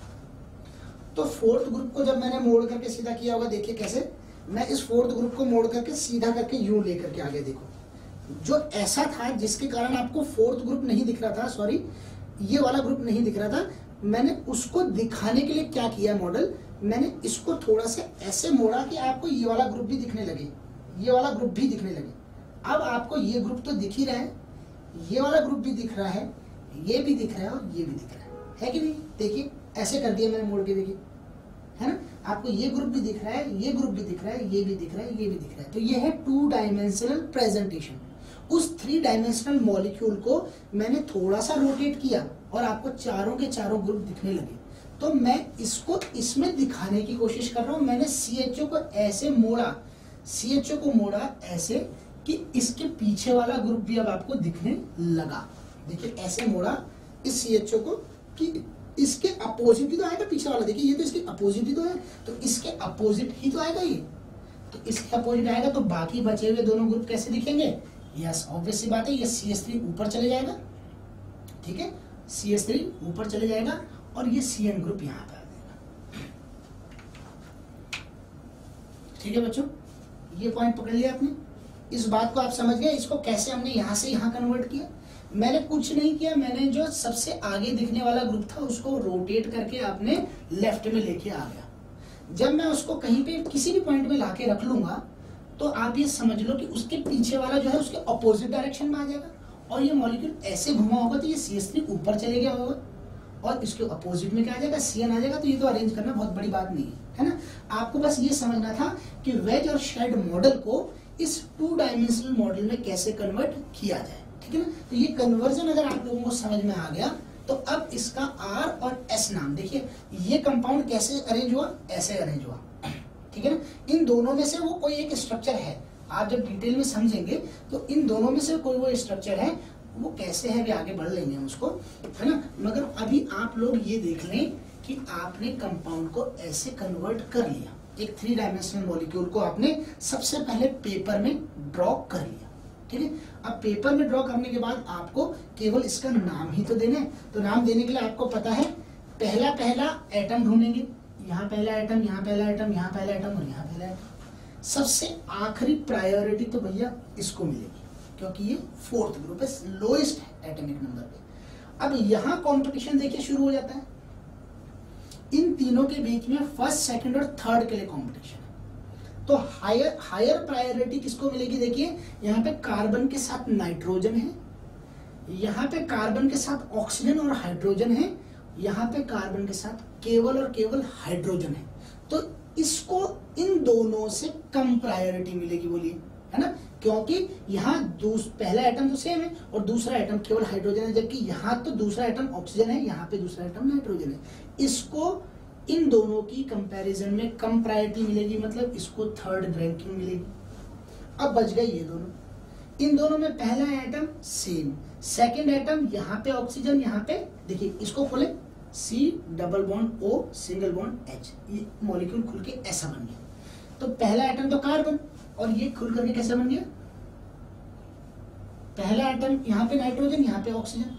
तो फोर्थ ग्रुप को जब मैंने मोड़ करके सीधा किया होगा, देखिए कैसे, मैं इस फोर्थ ग्रुप को मोड़ करके सीधा करके यूं लेकर के आगे देखो, जो ऐसा था जिसके कारण आपको फोर्थ ग्रुप नहीं दिख रहा था, सॉरी ये वाला ग्रुप नहीं दिख रहा था, मैंने उसको दिखाने के लिए क्या किया मॉडल, मैंने इसको थोड़ा सा ऐसे मोड़ा कि आपको ये वाला ग्रुप भी दिखने लगे, ये वाला ग्रुप भी दिखने लगे। अब आपको ये ग्रुप तो दिख ही रहा है, ये वाला ग्रुप भी दिख रहा है, ये भी दिख रहा है और ये भी दिख रहा है कि नहीं। देखिए ऐसे कर दिया मैंने मोड़ के, देखिए है ना, आपको ये ग्रुप भी दिख रहा है, ये ग्रुप भी दिख रहा है, ये भी दिख रहा है, ये भी दिख रहा है। तो ये है 2 डायमेंशनल प्रेजेंटेशन। उस 3 डायमेंशनल मॉलिक्यूल को मैंने थोड़ा सा रोटेट किया और आपको चारों के चारों ग्रुप दिखने लगे। तो मैं इसको इसमें दिखाने की कोशिश कर रहा हूं। मैंने CHO को ऐसे मोड़ा, CHO को मोड़ा ऐसे कि इसके पीछे वाला ग्रुप भी अब आपको दिखने लगा। देखिए ऐसे मोड़ा इस CHO को कि इसके अपोजिट ही तो आएगा पीछे वाला, देखिए ये तो इसके अपोजिट ही तो है, तो इसके अपोजिट ही तो आएगा ये, तो इसके अपोजिट आएगा, तो बाकी बचे हुए दोनों ग्रुप कैसे दिखेंगे। यस, ऑब्वियस सी बात है, ये CH3 ऊपर चले जाएगा, ठीक है, CH3 ऊपर चले जाएगा और ये CN ग्रुप यहाँ पे आ जाएगा। ठीक है बच्चों, ये पॉइंट पकड़ लिया आपने, इस बात को आप समझ गए। इसको कैसे हमने यहाँ से यहाँ कन्वर्ट किया, मैंने कुछ नहीं किया, मैंने जो सबसे आगे दिखने वाला ग्रुप था उसको रोटेट करके आपने लेफ्ट में लेके आ गया। जब मैं उसको कहीं पे किसी भी पॉइंट में लाके रख लूंगा तो आप ये समझ लो कि उसके पीछे वाला जो है उसके अपोजिट डायरेक्शन में आ जाएगा, और ये मॉलिक्यूल ऐसे घुमा होगा तो ये CH3 ऊपर चले गया होगा और इसके अपोजिट में क्या आ जाएगा, CN आ जाएगा। तो ये तो अरेंज करना बहुत बड़ी बात नहीं है ना। आपको बस ये समझना था कि वेज और शेड मॉडल को इस 2 डायमेंशनल मॉडल में कैसे कन्वर्ट किया जाए, ठीक है ना। तो ये कन्वर्जन अगर आप लोगों को समझ में आ गया तो अब इसका R और S नाम, देखिए ये कंपाउंड कैसे अरेंज हुआ, ऐसे अरेंज हुआ, ठीक है ना। इन दोनों में से वो कोई एक स्ट्रक्चर है, आप जब डिटेल में समझेंगे तो इन दोनों में से कोई वो स्ट्रक्चर है, वो कैसे है भी आगे बढ़ लेंगे हम उसको, है ना। मगर अभी आप लोग ये देख लें कि आपने कंपाउंड को ऐसे कन्वर्ट कर लिया, एक 3 डायमेंशनल मॉलिक्यूल को आपने सबसे पहले पेपर में ड्रॉ कर लिया, ठीक है। अब पेपर में ड्रॉ करने के बाद आपको केवल इसका नाम ही तो देना है। तो नाम देने के लिए आपको पता है, पहला एटम ढूंढेंगे, यहाँ पहला एटम, यहाँ पहला एटम, यहाँ पहला एटम और यहाँ पहला एटम। सबसे आखिरी प्रायोरिटी तो भैया इसको मिलेगी क्योंकि ये 4th ग्रुप है, लोएस्ट है एटॉमिक नंबर पे। अब यहाँ कंपटीशन देखिए शुरू हो जाता है, इन तीनों के बीच में 1st, 2nd और 3rd के लिए कंपटीशन है। तो हायर प्रायोरिटी किसको मिलेगी, देखिए यहाँ पे कार्बन के साथ नाइट्रोजन है, यहाँ पे कार्बन के साथ ऑक्सीजन और हाइड्रोजन है, यहाँ पे कार्बन के साथ केवल और केवल हाइड्रोजन है। तो इसको इन दोनों से कम प्रायोरिटी मिलेगी, बोलिए, है ना, क्योंकि यहाँ पहला एटम तो सेम है और दूसरा एटम केवल हाइड्रोजन है, जबकि यहाँ तो दूसरा एटम ऑक्सीजन है, यहाँ पे दूसरा एटम नाइट्रोजन है। इसको इन दोनों की कंपैरिजन में कम प्रायोरिटी मिलेगी, मतलब इसको थर्ड रैंकिंग मिलेगी। अब बच गए ये दोनों, इन दोनों में पहला एटम सेम, सेकंड एटम यहाँ पे ऑक्सीजन, यहाँ पे देखिए इसको खोले C double bond O single bond H, ये मॉलिक्यूल खुल के ऐसा बन गया। तो पहला एटम तो कार्बन और ये खुल करके कैसे बन गया, पहला एटम यहाँ पे नाइट्रोजन, यहाँ पे ऑक्सीजन,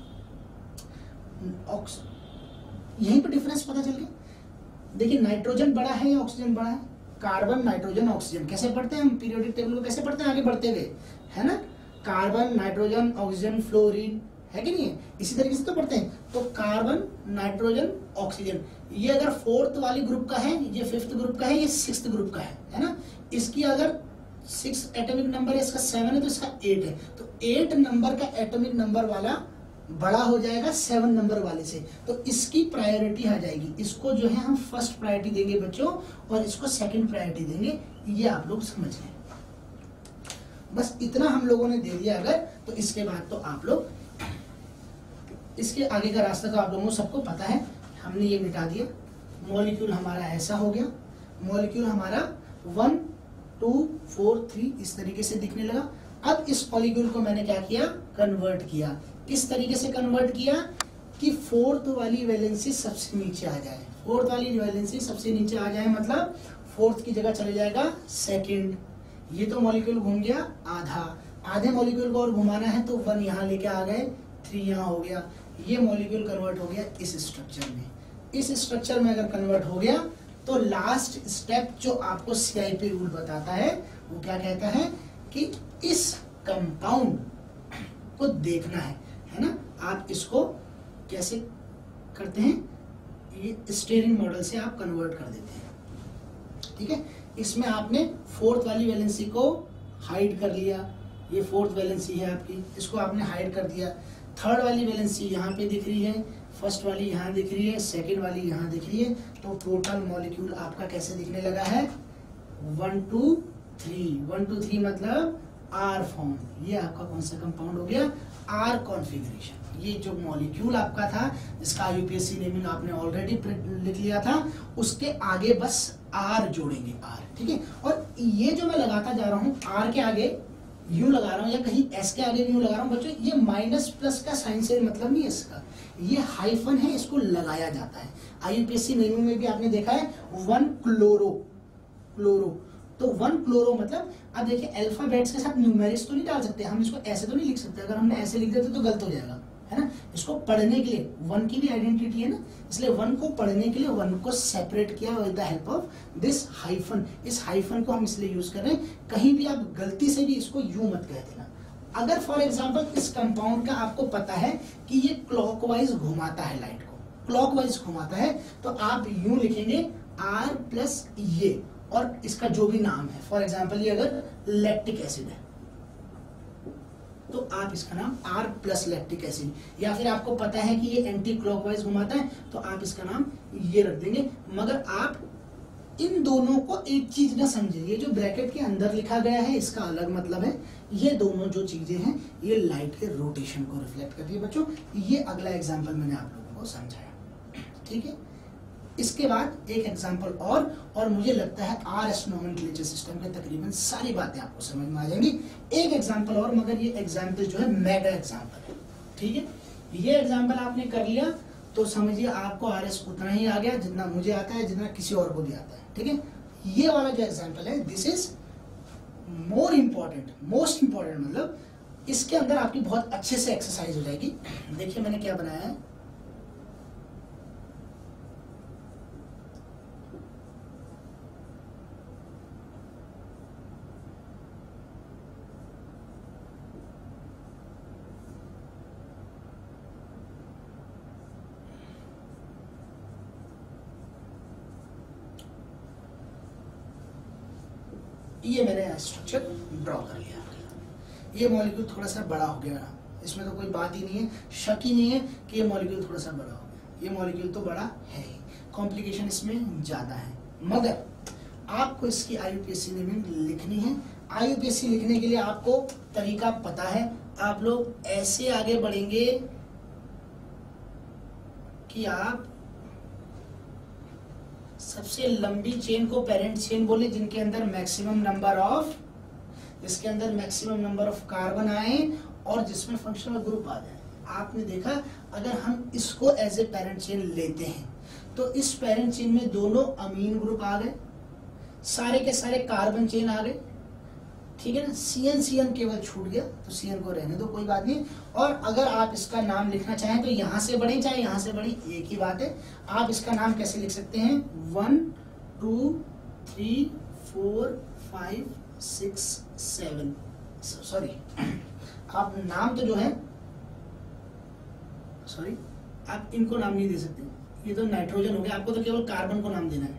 यहीं पे डिफरेंस पता चल गया। देखिए नाइट्रोजन बड़ा है या ऑक्सीजन बड़ा है, कार्बन नाइट्रोजन ऑक्सीजन कैसे पढ़ते हैं हम, पीरियोडिक टेबल को कैसे पढ़ते हैं आगे बढ़ते हुए, है ना, कार्बन नाइट्रोजन ऑक्सीजन फ्लोरीन, है कि नहीं है, इसी तरीके से तो पढ़ते हैं। तो कार्बन नाइट्रोजन ऑक्सीजन, ये अगर फोर्थ वाली ग्रुप का है, ये फिफ्थ ग्रुप का है, ये सिक्स्थ ग्रुप का है ना, इसकी अगर 6 एटॉमिक नंबर है, इसका 7 है तो इसका 8 है, तो 8 नंबर का एटॉमिक नंबर वाला बड़ा हो जाएगा 7 नंबर वाले से, तो इसकी प्रायोरिटी आ जाएगी। इसको जो है हम फर्स्ट प्रायोरिटी देंगे बच्चों और इसको सेकंड प्रायोरिटी देंगे, ये आप लोग समझ लें। बस इतना हम लोगों ने दे दिया अगर, तो इसके बाद तो आप लोग इसके आगे का रास्ता तो आप लोगों को सबको पता है, हमने ये मिटा दिया। मॉलिक्यूल हमारा ऐसा हो गया, मॉलिक्यूल हमारा 1 2 4 3 इस तरीके से दिखने लगा। अब इस मॉलिक्यूल को मैंने क्या किया, कन्वर्ट किया। किस तरीके से कन्वर्ट किया कि फोर्थ वाली वैलेंसी सबसे नीचे आ जाए, फोर्थ वाली वैलेंसी सबसे नीचे आ जाए, मतलब फोर्थ की जगह चले जाएगा सेकंड। ये तो मॉलिक्यूल घूम गया आधा, आधे मॉलिक्यूल को और घुमाना है तो 1 यहाँ लेके आ गए, 3 यहाँ हो गया। ये मॉलिक्यूल कन्वर्ट हो गया इस स्ट्रक्चर में। इस स्ट्रक्चर में अगर कन्वर्ट हो गया तो लास्ट स्टेप जो आपको CIP रूल बताता है वो क्या कहता है कि इस कंपाउंड को देखना है ना। आप इसको कैसे करते हैं, ये स्टेरिंग मॉडल से आप कन्वर्ट कर देते हैं, ठीक है। इसमें आपने फोर्थ वाली वैलेंसी को हाइड कर लिया, ये फोर्थ वैलेंसी है आपकी, इसको आपने हाइड कर दिया। थर्ड वाली वैलेंसी यहाँ पे दिख रही है, फर्स्ट वाली यहाँ दिख रही है, सेकंड वाली यहाँ दिख रही है, तो टोटल मॉलिक्यूल आपका कैसे दिखने लगा है 1 2 3, 1 2 3 मतलब R फॉर्म। ये आपका कौन सा कंपाउंड हो गया, R कॉन्फ़िगरेशन। ये जो मॉलिक्यूल आपका था जिसका UPSC नेमिंग आपने ऑलरेडी लिख लिया था, उसके आगे बस R जोड़ेंगे, R, ठीक है। और ये जो मैं लगाता जा रहा हूँ R के आगे यू लगा रहा हूँ या कहीं S के आगे यू लगा रहा हूँ बच्चों, ये माइनस प्लस का साइन से मतलब नहीं है इसका, ये हाइफन है, इसको लगाया जाता है। IUPSC नेमिंग में भी आपने देखा है 1 क्लोरो, तो 1 क्लोरो मतलब, अब देखिए अल्फाबेट्स के साथ न्यूमेरिक्स तो नहीं डाल सकते हम, इसको ऐसे तो नहीं लिख सकते, अगर हमने ऐसे लिख देते तो गलत हो जाएगा, है ना। इसको पढ़ने के लिए 1 की भी आइडेंटिटी है ना, इसलिए 1 को पढ़ने के लिए 1 को सेपरेट किया with the help of this hyphen. इस हाइफन को हम इसलिए यूज कर रहे हैं, कहीं भी आप गलती से भी इसको यू मत कह देना। अगर फॉर एग्जांपल इस कंपाउंड का आपको पता है कि ये क्लॉकवाइज घुमाता है, लाइट को क्लॉकवाइज घुमाता है, तो आप यूं लिखेंगे R प्लस ये और इसका जो भी नाम है, फॉर एग्जांपल ये अगर लैक्टिक एसिड है तो आप इसका नाम R प्लस लैक्टिक एसिड, या फिर आपको पता है कि ये एंटी क्लॉकवाइज घुमाता है तो आप इसका नाम ये रख देंगे। मगर आप इन दोनों को एक चीज ना समझिए, ये जो ब्रैकेट के अंदर लिखा गया है इसका अलग मतलब है, ये दोनों जो चीजें हैं ये लाइट के रोटेशन को रिफ्लेक्ट करती है बच्चों। ये अगला एग्जाम्पल मैंने आप लोगों को समझाया, ठीक है। इसके बाद एक एग्जाम्पल और मुझे लगता है RS नोमेनक्लेचर सिस्टम के तकरीबन सारी बातें आपको समझ में आ जाएंगी। एक एग्जाम्पल और, मगर ये एग्जाम्पल जो है मेगा एग्जाम्पल है, ठीक है। ये एग्जाम्पल आपने कर लिया तो समझिए आपको RS उतना ही आ गया जितना मुझे आता है, जितना किसी और को भी आता है, ठीक है। ये वाला जो एग्जाम्पल है दिस इज मोस्ट इंपॉर्टेंट, मतलब इसके अंदर आपकी बहुत अच्छे से एक्सरसाइज हो जाएगी। देखिए मैंने क्या बनाया है, ये मैंने स्ट्रक्चर ड्रॉ कर लिया। ये मॉलिक्यूल थोड़ा सा बड़ा हो गया, इसमें तो कोई बात ही नहीं है, शक ही नहीं है कि ये मॉलिक्यूल थोड़ा सा बड़ा हो गया। ये मॉलिक्यूल तो बड़ा है ही, कॉम्प्लिकेशन इसमें ज़्यादा है, मगर आपको इसकी IUPAC नेमिंग लिखनी है। IUPAC लिखने के लिए आपको तरीका पता है, आप लोग ऐसे आगे बढ़ेंगे कि आप सबसे लंबी चेन को पेरेंट चेन बोले, जिनके अंदर मैक्सिमम नंबर ऑफ कार्बन आए और जिसमें फंक्शनल ग्रुप आ जाए। आपने देखा अगर हम इसको एज ए पेरेंट चेन लेते हैं तो इस पेरेंट चेन में दोनों अमीन ग्रुप आ गए, सारे के सारे कार्बन चेन आ गए, ठीक है ना। CN केवल छूट गया, तो CN को रहने दो, कोई बात नहीं। और अगर आप इसका नाम लिखना चाहें तो यहां से बढ़े चाहे यहां से बढ़े, एक ही बात है। आप इसका नाम कैसे लिख सकते हैं, 1 2 3 4 5 6 7, सॉरी आप नाम तो जो है, सॉरी आप इनको नाम नहीं दे सकते, ये तो नाइट्रोजन हो गया, आपको तो केवल कार्बन को नाम देना है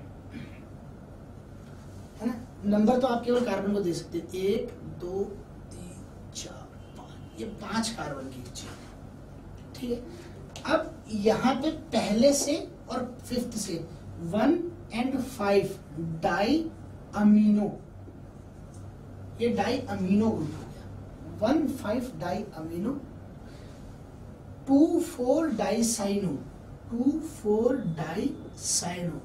ना। नंबर तो आप केवल कार्बन को दे सकते हैं, 1 2 3 4 5, ये 5 कार्बन की चेन, ठीक है। अब यहाँ पे पहले से और 5th से 1 and 5 डाई अमीनो, ये डाई अमीनो ग्रुप हो गया। 1 5 डाई अमीनो, 2 4 डाइसाइनो, 2 4 डाइसाइनो,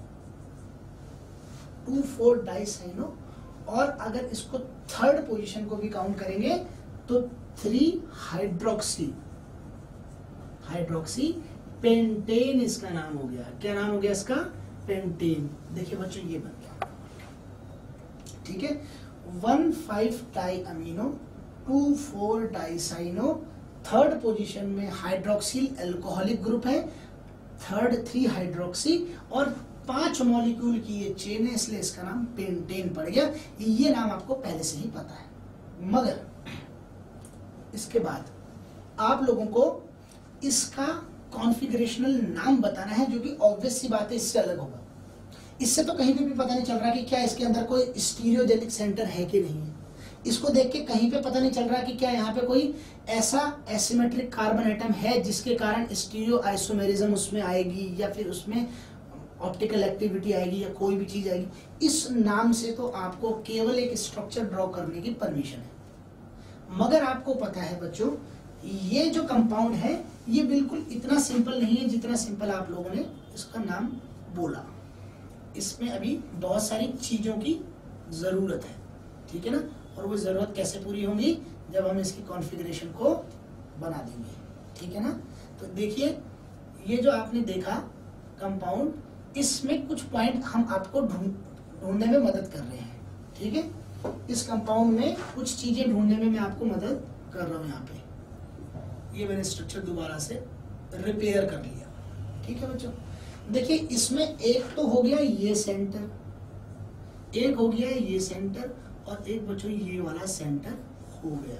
2 4 डाइसाइनो। और अगर इसको थर्ड पोजीशन को भी काउंट करेंगे तो 3 हाइड्रोक्सी, हाइड्रोक्सी पेंटेन इसका नाम हो गया। क्या नाम हो गया इसका, पेंटेन। देखिए बच्चों ये बन गया, ठीक है। 1 5 di amino, 2 4 dicyano, third position में हाइड्रोक्सिल एल्कोहलिक ग्रुप है, थर्ड 3 हाइड्रोक्सी, और 5 मॉलिक्यूल की ये चेन है, इसलिए इसका नाम पेंटेन पड़ गया। ये नाम आपको पहले से ही पता है, मगर इसके बाद आप लोगों को इसका कॉन्फ़िगरेशनल नाम बताना है, जो कि ऑब्वियस सी बात है, इससे अलग होगा। इससे तो कहीं भी पता नहीं चल रहा कि क्या इसके अंदर कोई स्टीरियोजेनिक सेंटर है कि नहीं है। इसको देख के कहीं पे पता नहीं चल रहा कि क्या यहाँ पे कोई ऐसा एसिमेट्रिक कार्बन एटम है जिसके कारण स्टीरियो आइसोमेरिज्म उसमें आएगी, या फिर उसमें ऑप्टिकल एक्टिविटी आएगी, या कोई भी चीज आएगी। इस नाम से तो आपको केवल एक स्ट्रक्चर ड्रॉ करने की परमिशन है। मगर आपको पता है बच्चों, ये जो कंपाउंड है ये बिल्कुल इतना सिंपल नहीं है जितना सिंपल आप लोगों ने इसका नाम बोला। इसमें अभी बहुत सारी चीजों की जरूरत है, ठीक है ना। और वो जरूरत कैसे पूरी होगी, जब हम इसकी कॉन्फ़िगरेशन को बना देंगे, ठीक है ना। तो देखिए ये जो आपने देखा कंपाउंड, इसमें कुछ पॉइंट हम आपको ढूंढने में मदद कर रहे हैं, ठीक है। इस कंपाउंड में कुछ चीजें ढूंढने में मैं आपको मदद कर रहा हूँ। यहाँ पे ये मैंने स्ट्रक्चर दोबारा से रिपेयर कर लिया, ठीक है बच्चों। देखिए इसमें एक तो हो गया ये सेंटर, एक हो गया ये सेंटर, और एक बच्चों ये वाला सेंटर हो गया।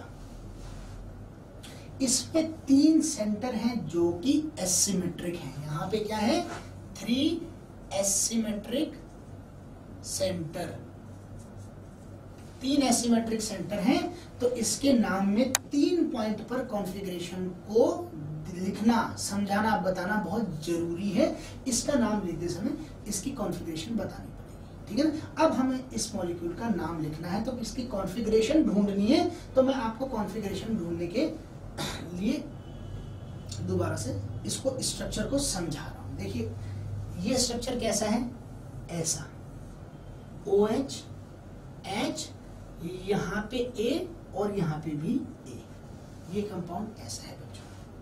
इसमें 3 सेंटर हैं जो कि एसिमेट्रिक हैं। यहाँ पे क्या है, 3 एसिमेट्रिक सेंटर, 3 एसिमेट्रिक सेंटर हैं। तो इसके नाम में 3 पॉइंट पर कॉन्फ़िगरेशन को लिखना, समझाना, बताना बहुत जरूरी है। इसका नाम लेते समय इसकी कॉन्फ़िगरेशन बतानी पड़ेगी, ठीक है ना। अब हमें इस मॉलिक्यूल का नाम लिखना है, तो इसकी कॉन्फ़िगरेशन ढूंढनी है। तो मैं आपको कॉन्फ़िगरेशन ढूंढने के लिए दोबारा से इसको स्ट्रक्चर को समझा रहा हूं। देखिए ये स्ट्रक्चर कैसा है, ऐसा OH H, यहाँ पे A और यहाँ पे भी A, ये कंपाउंड ऐसा है बच्चों,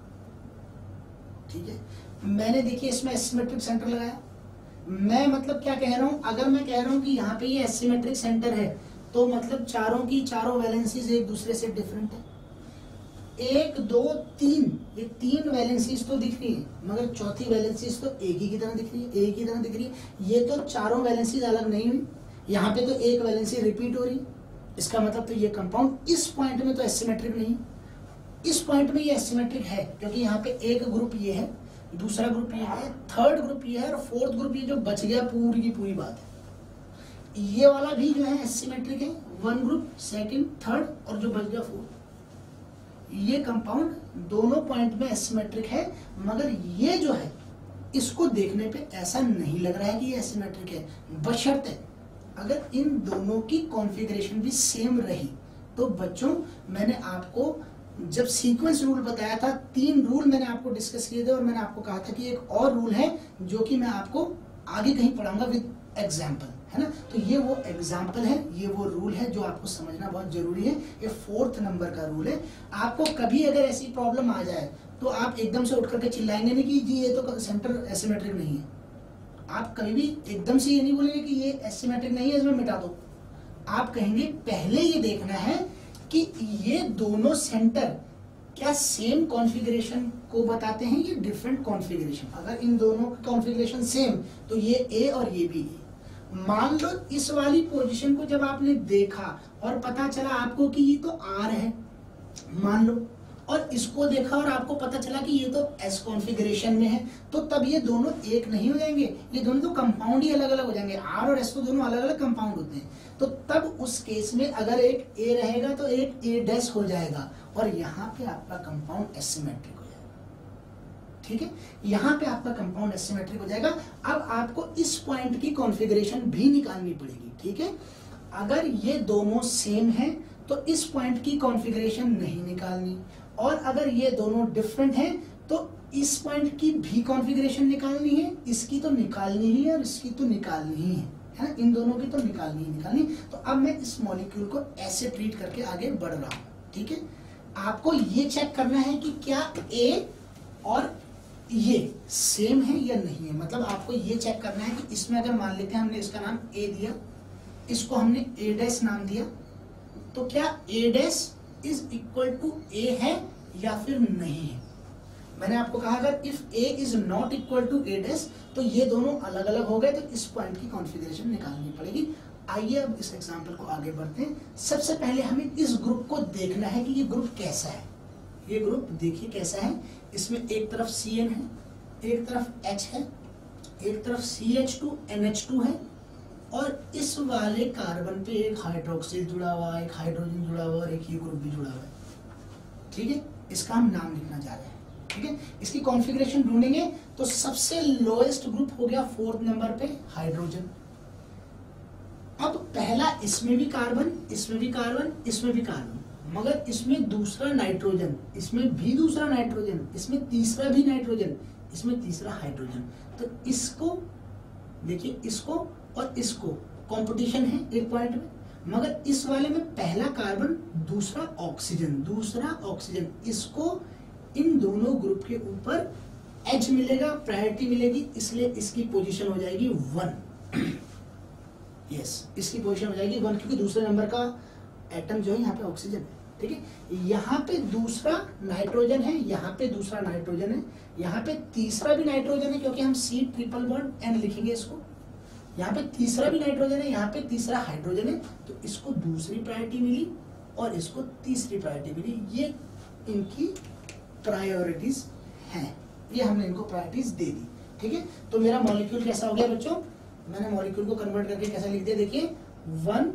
ठीक है। मैंने देखिए इसमें एसिमेट्रिक सेंटर लगाया। मैं मतलब क्या कह रहा हूं, अगर मैं कह रहा हूं कि यहाँ पे ये एसिमेट्रिक सेंटर है, तो मतलब चारों की चारों वैलेंसीज एक दूसरे से डिफरेंट है। 1 2 3, ये 3 वैलेंसीज तो दिख रही है, मगर चौथी वैलेंसीज तो एक ही की तरह दिख रही है, एक ही तरह दिख रही है। ये तो चारों वैलेंसीज अलग नहीं हुई, यहाँ पे तो एक वैलेंसी रिपीट हो रही। इसका मतलब तो ये कंपाउंड इस पॉइंट में तो एसिमेट्रिक नहीं, इस पॉइंट में ये एसिमेट्रिक है, क्योंकि यहाँ पे एक ग्रुप ये है, दूसरा ग्रुप ये है, थर्ड ग्रुप ये है, और फोर्थ ग्रुप ये जो बच गया पूरी की पूरी बात है। ये वाला भी जो है एसिमेट्रिक है, 1 ग्रुप, सेकंड, थर्ड, और जो बच गया 4। ये कंपाउंड दोनों पॉइंट में एसिमेट्रिक है, मगर ये जो है इसको देखने पे ऐसा नहीं लग रहा है कि ये एसिमेट्रिक है, बशर्ते अगर इन दोनों की कॉन्फ़िगरेशन भी सेम रही तो बच्चों मैंने आपको जब सीक्वेंस रूल बताया था, 3 रूल मैंने आपको डिस्कस किए थे और मैंने आपको कहा था कि एक और रूल है जो कि मैं आपको आगे कहीं पढ़ाऊंगा विद एग्जाम्पल, है ना। तो ये वो एग्जाम्पल है, ये वो रूल है जो आपको समझना बहुत जरूरी है। ये 4th नंबर का रूल है। आपको कभी अगर ऐसी प्रॉब्लम आ जाए तो आप एकदम से उठ करके चिल्लाएंगे नहीं कि जी ये तो सेंटर एसिमेट्रिक नहीं है। आप कभी भी एकदम से ये नहीं बोलेंगे कि ये एसिमेट्रिक नहीं है, इसमें मिटा दो। आप कहेंगे पहले ये देखना है कि ये दोनों सेंटर क्या सेम कॉन्फ़िगरेशन को बताते हैं या डिफरेंट कॉन्फ़िगरेशन। अगर इन दोनों की कॉन्फ़िगरेशन सेम तो ये ए और ये भी ए। मान लो इस वाली पोजीशन को जब आपने देखा और पता चला आपको कि ये तो आर है, मान लो, और इसको देखा और आपको पता चला कि ये तो एस कॉन्फ़िगरेशन में है, तो तब ये दोनों एक नहीं हो जाएंगे, ये दोनों तो कंपाउंड ही अलग अलग हो जाएंगे। आर और एस तो दोनों अलग अलग कंपाउंड होते हैं। तो तब उस केस में अगर एक ए रहेगा तो एक ए डैश हो जाएगा और यहाँ पे आपका कंपाउंड एसिमेट्रिक हो जाएगा। ठीक है, यहाँ पे आपका कंपाउंड एसिमेट्रिक हो जाएगा। अब आपको इस पॉइंट की कॉन्फ़िगरेशन भी निकालनी पड़ेगी। ठीक है, अगर ये दोनों सेम है तो इस पॉइंट की कॉन्फ़िगरेशन नहीं निकालनी, और अगर ये दोनों डिफरेंट हैं तो इस पॉइंट की भी कॉन्फ़िगरेशन निकालनी है, इसकी तो निकालनी ही है और इसकी तो निकालनी ही है ना, इन दोनों की तो निकालनी ही निकालनी। तो अब मैं इस मॉलिक्यूल को ऐसे ट्रीट करके आगे बढ़ रहा हूँ। ठीक है, आपको ये चेक करना है कि क्या ए और ये सेम है या नहीं है। मतलब आपको ये चेक करना है कि इसमें अगर मान लेते हैं हमने इसका नाम ए दिया, इसको हमने ए डैश नाम दिया, तो क्या A dash is equal to A है या फिर नहीं है। मैंने आपको कहा अगर if A is not equal to A dash तो ये दोनों अलग अलग हो गए, तो इस पॉइंट की कॉन्फ़िगरेशन निकालनी पड़ेगी। आइए अब इस एग्जांपल को आगे बढ़ते हैं। सबसे पहले हमें इस ग्रुप को देखना है कि ये ग्रुप कैसा है। ये ग्रुप देखिए कैसा है। इसमें एक तरफ CN है, एक तरफ H है, एक तरफ CH2NH2 है, और इस वाले कार्बन पे एक हाइड्रोक्सिल जुड़ा हुआ है, एक हाइड्रोजन जुड़ा हुआ है और एक ये ग्रुप भी जुड़ा हुआ है। ठीक है, इसका हम नाम लिखना चाह रहे हैं। ठीक है, इसकी कॉन्फ़िगरेशन ढूंढेंगे तो सबसे लोएस्ट ग्रुप हो गया 4th नंबर पे हाइड्रोजन। अब पहला इसमें भी कार्बन, इसमें भी कार्बन, इसमें भी कार्बन, मगर इसमें दूसरा नाइट्रोजन, इसमें भी दूसरा नाइट्रोजन, इसमें तीसरा भी नाइट्रोजन, इसमें तीसरा हाइड्रोजन। तो इसको देखिए, इसको और इसको कंपटीशन है एक पॉइंट में, मगर इस वाले में पहला कार्बन, दूसरा ऑक्सीजन, दूसरा ऑक्सीजन, इसको इन दोनों ग्रुप के ऊपर H मिलेगा, प्रायोरिटी मिलेगी, इसलिए इसकी पोजीशन हो जाएगी 1। यस, इसकी पोजीशन हो जाएगी 1 क्योंकि दूसरे नंबर का एटम जो है यहाँ पे ऑक्सीजन है। ठीक है, यहाँ पे दूसरा नाइट्रोजन है, यहाँ पे दूसरा नाइट्रोजन है, यहाँ पे तीसरा भी नाइट्रोजन है क्योंकि हम C∼N लिखेंगे इसको। यहाँ पे तीसरा भी नाइट्रोजन है, यहाँ पे तीसरा हाइड्रोजन है, तो इसको दूसरी प्रायोरिटी मिली और इसको तीसरी प्रायोरिटी मिली। ये इनकी प्रायोरिटीज हैं, ये हमने इनको प्रायोरिटीज दे दी। ठीक है, तो मेरा मॉलिक्यूल कैसा हो गया बच्चों। मैंने मॉलिक्यूल को कन्वर्ट करके कैसा लिख दिया, देखिए 1,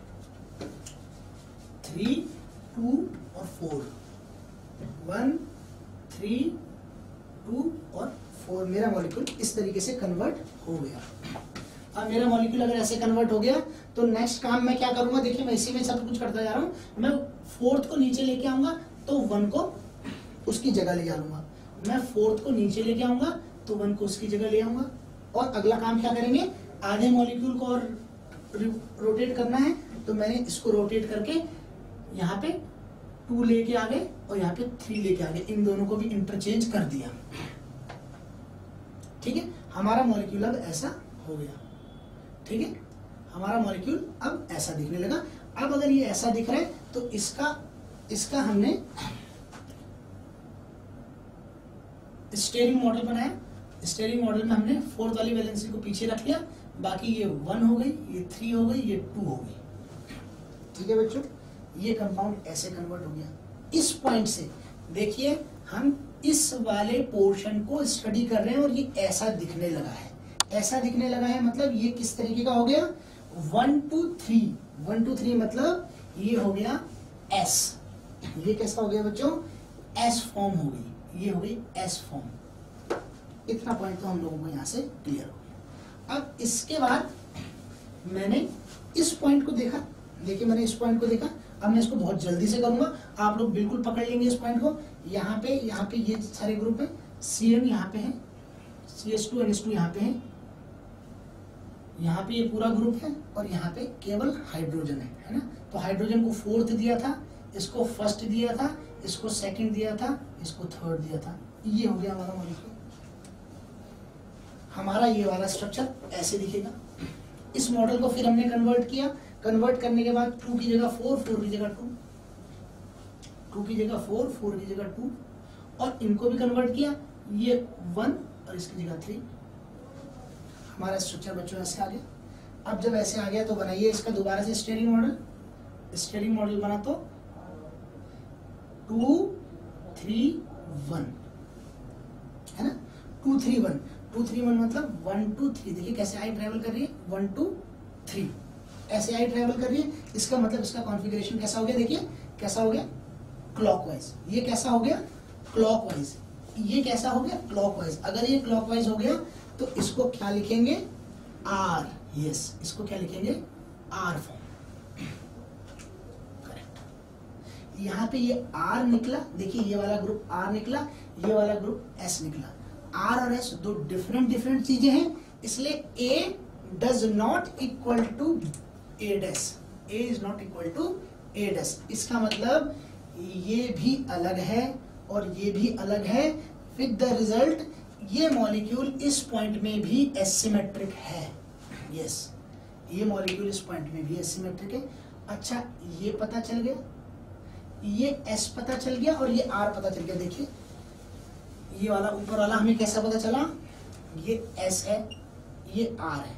3, 2 और 4, 1, 3, 2 और 4, मेरा मॉलिक्यूल इस तरीके से कन्वर्ट हो गया। अब मेरा मॉलिक्यूल अगर ऐसे कन्वर्ट हो गया तो नेक्स्ट काम मैं क्या करूंगा, देखिए मैं इसी में सब कुछ करता जा रहा हूँ। मैं 4th को नीचे लेके आऊंगा तो 1 को उसकी जगह ले जाऊंगा, मैं 4th को नीचे लेके आऊंगा तो 1 को उसकी जगह ले आऊंगा। और अगला काम क्या करेंगे, आधे मॉलिक्यूल को और रोटेट करना है, तो मैंने इसको रोटेट करके यहाँ पे 2 लेके आ गए और यहाँ पे 3 लेके आ गए, इन दोनों को भी इंटरचेंज कर दिया। ठीक है, हमारा मॉलिक्यूल अब ऐसा हो गया। ठीक है, हमारा मॉलिक्यूल अब ऐसा दिखने लगा। अब अगर ये ऐसा दिख रहा है तो इसका हमने स्टेरिंग मॉडल बनाया। स्टेरिंग मॉडल में हमने 4th वाली वैलेंसी को पीछे रख लिया, बाकी ये 1 हो गई, ये 3 हो गई, ये 2 हो गई। ठीक है बच्चों, ये कंपाउंड ऐसे कन्वर्ट हो गया। इस पॉइंट से देखिए हम इस वाले पोर्शन को स्टडी कर रहे हैं और ये ऐसा दिखने लगा है। ऐसा दिखने लगा है मतलब ये किस तरीके का हो गया, 1 2 3, 1 2 3 मतलब ये हो गया S। ये कैसा हो गया बच्चों, S फॉर्म हो गई, ये हो गई S फॉर्म। इतना पॉइंट तो हम लोगों को यहाँ से क्लियर हो गया। अब इसके बाद मैंने इस पॉइंट को देखा, देखिए मैंने इस पॉइंट को देखा, अब मैं इसको बहुत जल्दी से करूंगा, आप लोग बिल्कुल पकड़ लेंगे इस पॉइंट को। यहाँ पे ये सारे ग्रुप है, CN यहाँ पे है, CH2 NH2 यहाँ पे है, यहाँ पे ये पूरा ग्रुप है, और यहाँ पे केवल हाइड्रोजन है ना। तो हाइड्रोजन को 4th दिया था, इसको 1st दिया था, इसको 2nd दिया था, इसको 3rd दिया था। ये हो गया हमारा मॉलिक्यूल। हमारा ये वाला स्ट्रक्चर ऐसे दिखेगा। इस मॉडल को फिर हमने कन्वर्ट किया, कन्वर्ट करने के बाद 2 की जगह 4, 4 की जगह 2, 2 की जगह 4, 4 की जगह 2, और इनको भी कन्वर्ट किया, ये 1 और इसकी जगह 3। हमारा स्ट्रक्चर बच्चों ऐसे आ गया। अब जब ऐसे आ गया तो बनाइए इसका दोबारा से स्टेरिंग मॉडल। स्टेरिंग मॉडल बना तो 2 3 1 है ना, 2 3 1, 2 3 1 मतलब 1 2 3। देखिए कैसे आई ट्रेवल कर रही है, 1 2 3 ऐसे आई ट्रेवल कर रही है। इसका मतलब इसका कॉन्फ़िगरेशन कैसा हो गया, देखिए कैसा हो गया, क्लॉकवाइज। ये कैसा हो गया, क्लॉकवाइज। ये कैसा हो गया, क्लॉकवाइज। अगर ये क्लॉकवाइज हो गया तो इसको क्या लिखेंगे, R। यस, इसको क्या लिखेंगे, R फॉर्म। करेक्ट। यहाँ पे ये R निकला, देखिए ये वाला ग्रुप R निकला, ये वाला ग्रुप S निकला। R और S दो डिफरेंट चीजें हैं, इसलिए A does not equal to A dash. A is not equal to A dash. इसका मतलब ये भी अलग है और ये भी अलग है। विद द रिजल्ट ये मॉलिक्यूल इस पॉइंट में भी एसिमेट्रिक है। यस, ये मॉलिक्यूल इस पॉइंट में भी एसिमेट्रिक है। अच्छा, ये पता चल गया, ये S पता चल गया और ये R पता चल गया। देखिए ये वाला ऊपर वाला हमें कैसा पता चला, ये S है, ये R है,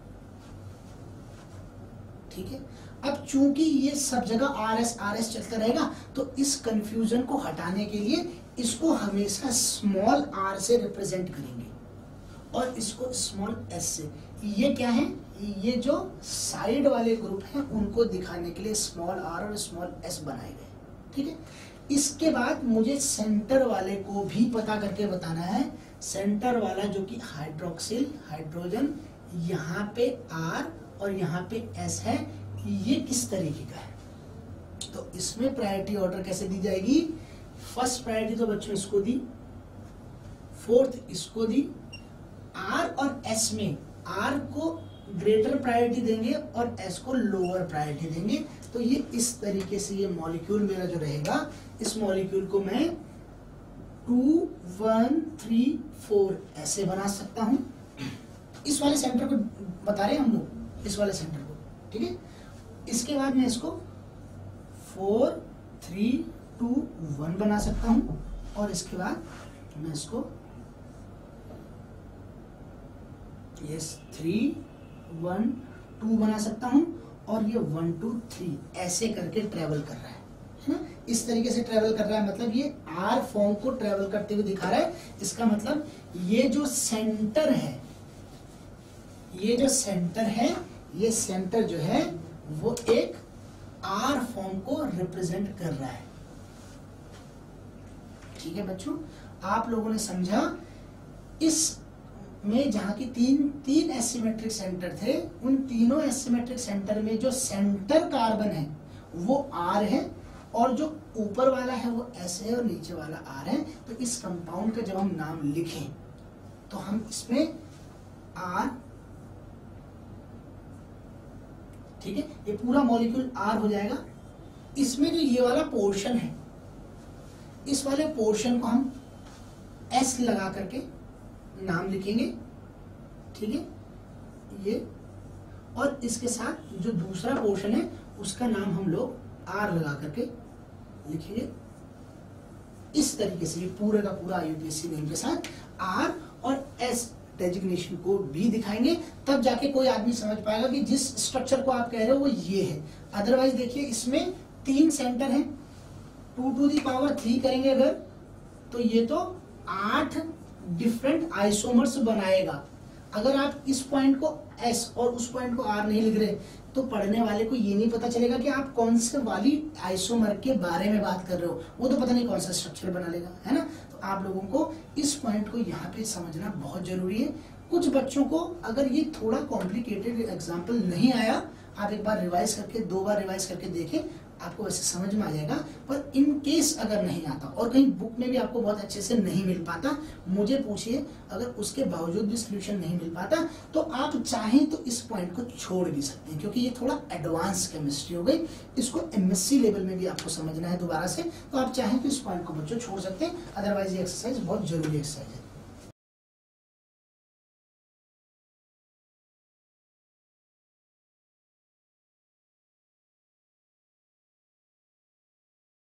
ठीक है। अब चूंकि ये सब जगह RS चलता रहेगा तो इस कंफ्यूजन को हटाने के लिए इसको हमेशा स्मॉल r से रिप्रेजेंट करेंगे और इसको स्मॉल s से। ये क्या है, ये जो साइड वाले ग्रुप हैं उनको दिखाने के लिए स्मॉल r और स्मॉल s बनाए गए, ठीक है। इसके बाद मुझे सेंटर वाले को भी पता करके बताना है। सेंटर वाला जो कि हाइड्रोक्सिल हाइड्रोजन, यहाँ पे R और यहाँ पे S है, ये किस तरीके का है। तो इसमें प्रायोरिटी ऑर्डर कैसे दी जाएगी, फर्स्ट प्रायोरिटी तो बच्चों इसको दी, 4th इसको दी। R और S में R को ग्रेटर प्रायोरिटी देंगे और S को लोअर प्रायोरिटी देंगे। तो ये इस तरीके से ये मॉलिक्यूल मेरा जो रहेगा, इस मॉलिक्यूल को मैं 2 1 3 4 ऐसे बना सकता हूं। इस वाले सेंटर को बता रहे हैं हम लोग, इस वाले सेंटर को, ठीक है। इसके बाद मैं इसको 4 3 2 1 बना सकता हूं और इसके बाद मैं इसको 3 1 2 बना सकता हूं और ये 1 2 3 ऐसे करके ट्रेवल कर रहा है ना। इस तरीके से ट्रेवल कर रहा है, मतलब ये R फॉर्म को ट्रेवल करते हुए दिखा रहा है। इसका मतलब ये जो सेंटर है, ये जो सेंटर है, ये सेंटर जो है वो एक R फॉर्म को रिप्रेजेंट कर रहा है, ठीक है बच्चों। आप लोगों ने समझा, इस में जहां की तीन एसिमेट्रिक सेंटर थे, उन तीनों एसिमेट्रिक सेंटर में जो सेंटर कार्बन है वो R है और जो ऊपर वाला है वो S है और नीचे वाला R है। तो इस कंपाउंड का जब हम नाम लिखें तो हम इसमें R, ठीक है, ये पूरा मॉलिक्यूल R हो जाएगा। इसमें जो ये वाला पोर्शन है, इस वाले पोर्शन को हम S लगा करके नाम लिखेंगे, ठीक है, ये। और इसके साथ जो दूसरा पोर्शन है उसका नाम हम लोग R लगा करके लिखेंगे। इस तरीके से ये पूरे का पूरा IUPAC नेम के साथ R और S डेजिग्नेशन को भी दिखाएंगे, तब जाके कोई आदमी समझ पाएगा कि जिस स्ट्रक्चर को आप कह रहे हो वो ये है। अदरवाइज देखिए इसमें 3 सेंटर हैं, 2 to the power 3 करेंगे अगर, तो ये तो 8 डिफरेंट आइसोमर्स बनाएगा। अगर आप इस पॉइंट को S और उस पॉइंट को R नहीं लिख रहे तो पढ़ने वाले को ये नहीं पता चलेगा कि आप कौन से वाली आइसोमर के बारे में बात कर रहे हो, वो तो पता नहीं कौन सा स्ट्रक्चर बना लेगा, है ना। तो आप लोगों को इस पॉइंट को यहाँ पे समझना बहुत जरूरी है। कुछ बच्चों को अगर ये थोड़ा कॉम्प्लिकेटेड एग्जाम्पल नहीं आया, आप एक बार रिवाइज करके 2 बार रिवाइज करके देखें, आपको वैसे समझ में आ जाएगा। पर इन केस अगर नहीं आता और कहीं बुक में भी आपको बहुत अच्छे से नहीं मिल पाता, मुझे पूछिए, अगर उसके बावजूद भी सोल्यूशन नहीं मिल पाता तो आप चाहें तो इस पॉइंट को छोड़ भी सकते हैं, क्योंकि ये थोड़ा एडवांस केमिस्ट्री हो गई। इसको एमएससी लेवल में भी आपको समझना है दोबारा से, तो आप चाहें तो इस पॉइंट को बच्चों छोड़ सकते हैं। अदरवाइज ये एक्सरसाइज बहुत जरूरी एक्सरसाइज है।